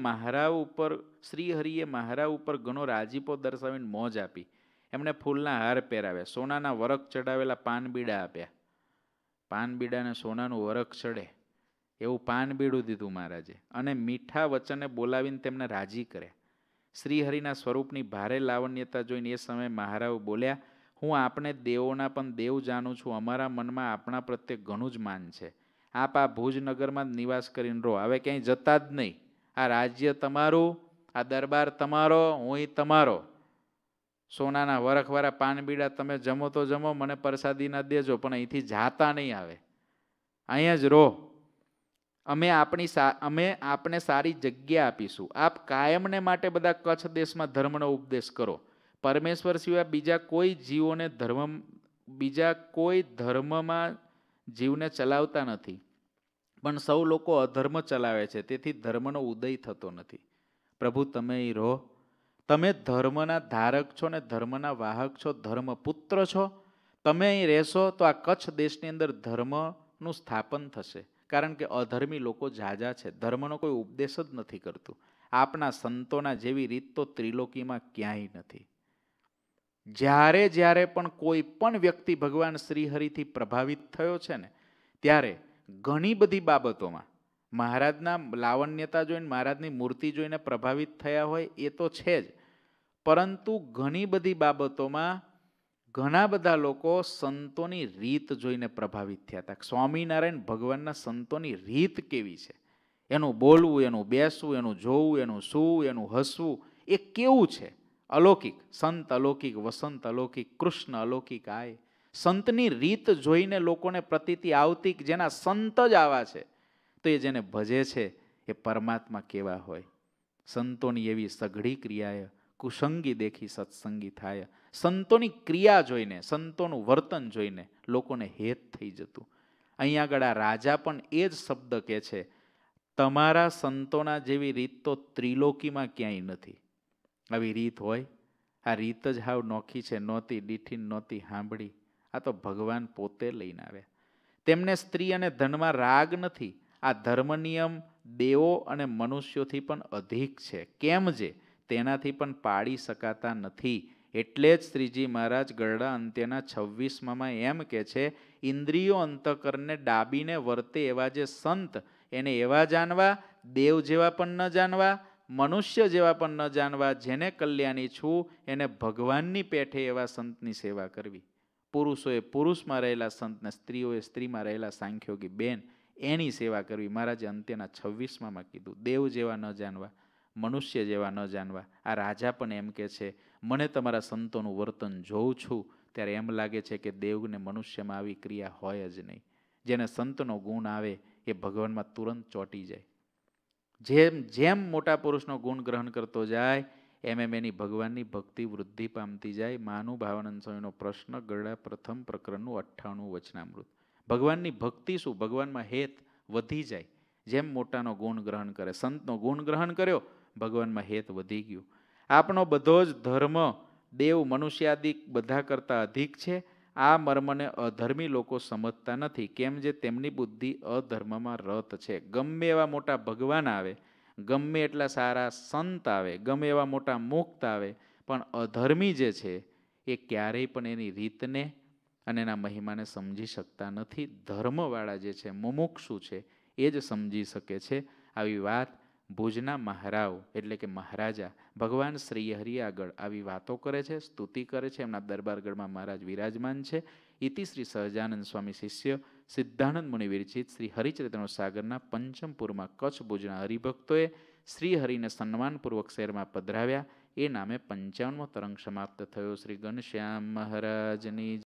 મહારાજ ઉપર ઘણો રાજીપો દર્શાવીને મોજ આપી. એમણે ફૂલના હાર પહેરાવ્યા, સોનાના વરખ ચડાવેલા પાનબીડા આપ્યા. પાનબીડાને સોનાનું વરખ ચડે એવું પાનબીડું દીધું મહારાજે. અને મીઠા વચને બોલાવીને તેમને રાજી કર્યા. શ્રીહરિના સ્વરૂપની ભારે લાવણ્યતા જોઈને એ સમયે મહારાજ બોલ્યા, હું આપણે દેવોના પણ દેવ જાણું છું. અમારા મનમાં આપણા પ્રત્યે ઘણું જ માન છે. આપ આ ભુજનગરમાં જ નિવાસ કરીને રહો, હવે ક્યાંય જતા જ નહીં. આ રાજ્ય તમારું, આ દરબાર તમારો, હું તમારો. સોનાના વરખવાળા પાનબીડા તમે જમો તો જમો, મને પ્રસાદી ના દેજો, પણ અહીંથી જાતા નહીં આવે, અહીંયા જ રહો. અમે આપને સારી જગ્યા આપીશું. આપ કાયમને માટે બધા કચ્છ દેશમાં ધર્મનો ઉપદેશ કરો. પરમેશ્વર સિવાય બીજા કોઈ જીવોને ધર્મ બીજા કોઈ ધર્મમાં જીવને ચલાવતા નથી, પણ સૌ લોકો અધર્મ ચલાવે છે, તેથી ધર્મનો ઉદય થતો નથી. પ્રભુ તમે અહીં રહો, તમે ધર્મના ધારક છો ને ધર્મના વાહક છો, ધર્મપુત્ર છો. તમે અહીં રહેશો તો આ કચ્છ દેશની અંદર ધર્મનું સ્થાપન થશે, કારણ કે અધર્મી લોકો ઝાઝા છે. ધર્મનો કોઈ ઉપદેશ જ નથી કરતું. આપના સંતોના જેવી રીત તો ત્રિલોકીમાં ક્યાંય નથી. જ્યારે જ્યારે પણ કોઈ પણ વ્યક્તિ ભગવાન શ્રીહરિથી પ્રભાવિત થયો છે ને, ત્યારે ઘણી બધી બાબતોમાં મહારાજના લાવણ્યતા જોઈને, મહારાજની મૂર્તિ જોઈને પ્રભાવિત થયા હોય એ તો છે જ, પરંતુ ઘણી બધી બાબતોમાં ઘણા બધા લોકો સંતોની રીત જોઈને પ્રભાવિત થયા હતા. સ્વામિનારાયણ ભગવાનના સંતોની રીત કેવી છે, એનું બોલવું, એનું બેસવું, એનું જોવું, એનું સૂવું, એનું હસવું, એ કેવું છે. અલૌકિક. સંત અલૌકિક, વસંત અલૌકિક, કૃષ્ણ અલૌકિક આય. સંતની રીત જોઈને લોકોને પ્રતીતિ આવતી, જેના સંત જ આવા છે તો એ જેને ભજે છે એ પરમાત્મા કેવા હોય. સંતોની એવી સઘળી ક્રિયાએ કુસંગી દેખી સત્સંગી થાય. સંતોની ક્રિયા જોઈને, સંતોનું વર્તન જોઈને લોકોને હેત થઈ જતું. અહીંયા આગળ આ રાજા પણ એ જ શબ્દ કહે છે, તમારા સંતોના જેવી રીત તો ત્રિલોકીમાં ક્યાંય નથી. આવી રીત હોય? આ રીત જ હાવ નોખી છે, નહોતી દીઠી, નહોતી સાંભળી. આ તો ભગવાન પોતે લઈને આવ્યા. તેમને સ્ત્રી અને ધનમાં રાગ નથી. આ ધર્મ નિયમ દેવો અને મનુષ્યોથી પણ અધિક છે. કેમ જે તેનાથી પણ પાડી શકાતા નથી. એટલે જ શ્રીજી મહારાજ ગરડા અંત્યના 26માં એમ કે છે, ઇન્દ્રિયો અંતકરણને ડાબીને વર્તે એવા જે સંત, એને એવા જાણવા, દેવ જેવા પણ ન જાણવા, મનુષ્ય જેવા પણ ન જાણવા. જેને કલ્યાણી છું એને ભગવાનની પેઠે એવા સંતની સેવા કરવી. પુરુષોએ પુરુષમાં રહેલા સંતને, સ્ત્રીઓએ સ્ત્રીમાં રહેલા સાંખ્યોગી બેન, એની સેવા કરવી. મહારાજે અંત્યના 26માં કીધું. દેવ જેવા ન જાણવા, મનુષ્ય જેવા ન જાણવા. આ રાજા પણ એમ કે છે, મને તમારા સંતોનું વર્તન જોઉં છું ત્યારે એમ લાગે છે કે દેવને મનુષ્યમાં આવી ક્રિયા હોય જ નહીં. જેને સંતનો ગુણ આવે એ ભગવાનમાં તુરંત ચોંટી જાય. જેમ જેમ મોટા પુરુષનો ગુણ ગ્રહણ કરતો જાય એમ એની ભગવાનની ભક્તિ વૃદ્ધિ પામતી જાય. મહાનુભાવાનંદ સ્વામીનો પ્રશ્ન, ગરડા પ્રથમ પ્રકરણનું 98 વચનામૃત. ભગવાનની ભક્તિ શું? ભગવાનમાં હેત વધી જાય જેમ મોટાનો ગુણ ગ્રહણ કરે. સંતનો ગુણ ગ્રહણ કર્યો, ભગવાનમાં હેત વધી ગયું. આપણો બધો જ ધર્મ દેવ મનુષ્યાદિક બધા કરતાં અધિક છે. આ મર્મને અધર્મી લોકો સમજતા નથી. કેમ જે તેમની બુદ્ધિ અધર્મમાં રત છે. ગમે એવા મોટા ભગવાન આવે, ગમે એટલા સારા સંત આવે, ગમે એવા મોટા મુક્ત આવે, પણ અધર્મી જે છે એ ક્યારેય પણ એની રીતને અને એના મહિમાને સમજી શકતા નથી. ધર્મવાળા જે છે, મુમુક્ષુ છે, એ જ સમજી શકે છે. આવી વાત ભુજના મહારાવ એટલે કે મહારાજા ભગવાન શ્રીહરિ આગળ આવી વાતો કરે છે, સ્તુતિ કરે છે. એમના દરબારગઢમાં મહારાજ વિરાજમાન છે. ઇતિ શ્રી સહજાનંદ સ્વામી શિષ્ય સિદ્ધાનંદ મુનિ વિરચિત શ્રી હરિચરિત્ર સાગરના પંચમપુરમાં કચ્છ ભુજના હરિભક્તોએ શ્રીહરિને સન્માનપૂર્વક શહેરમાં પધરાવ્યા. એ નામે 55મો તરંગ સમાપ્ત થયો. શ્રી ઘનશ્યામ મહારાજની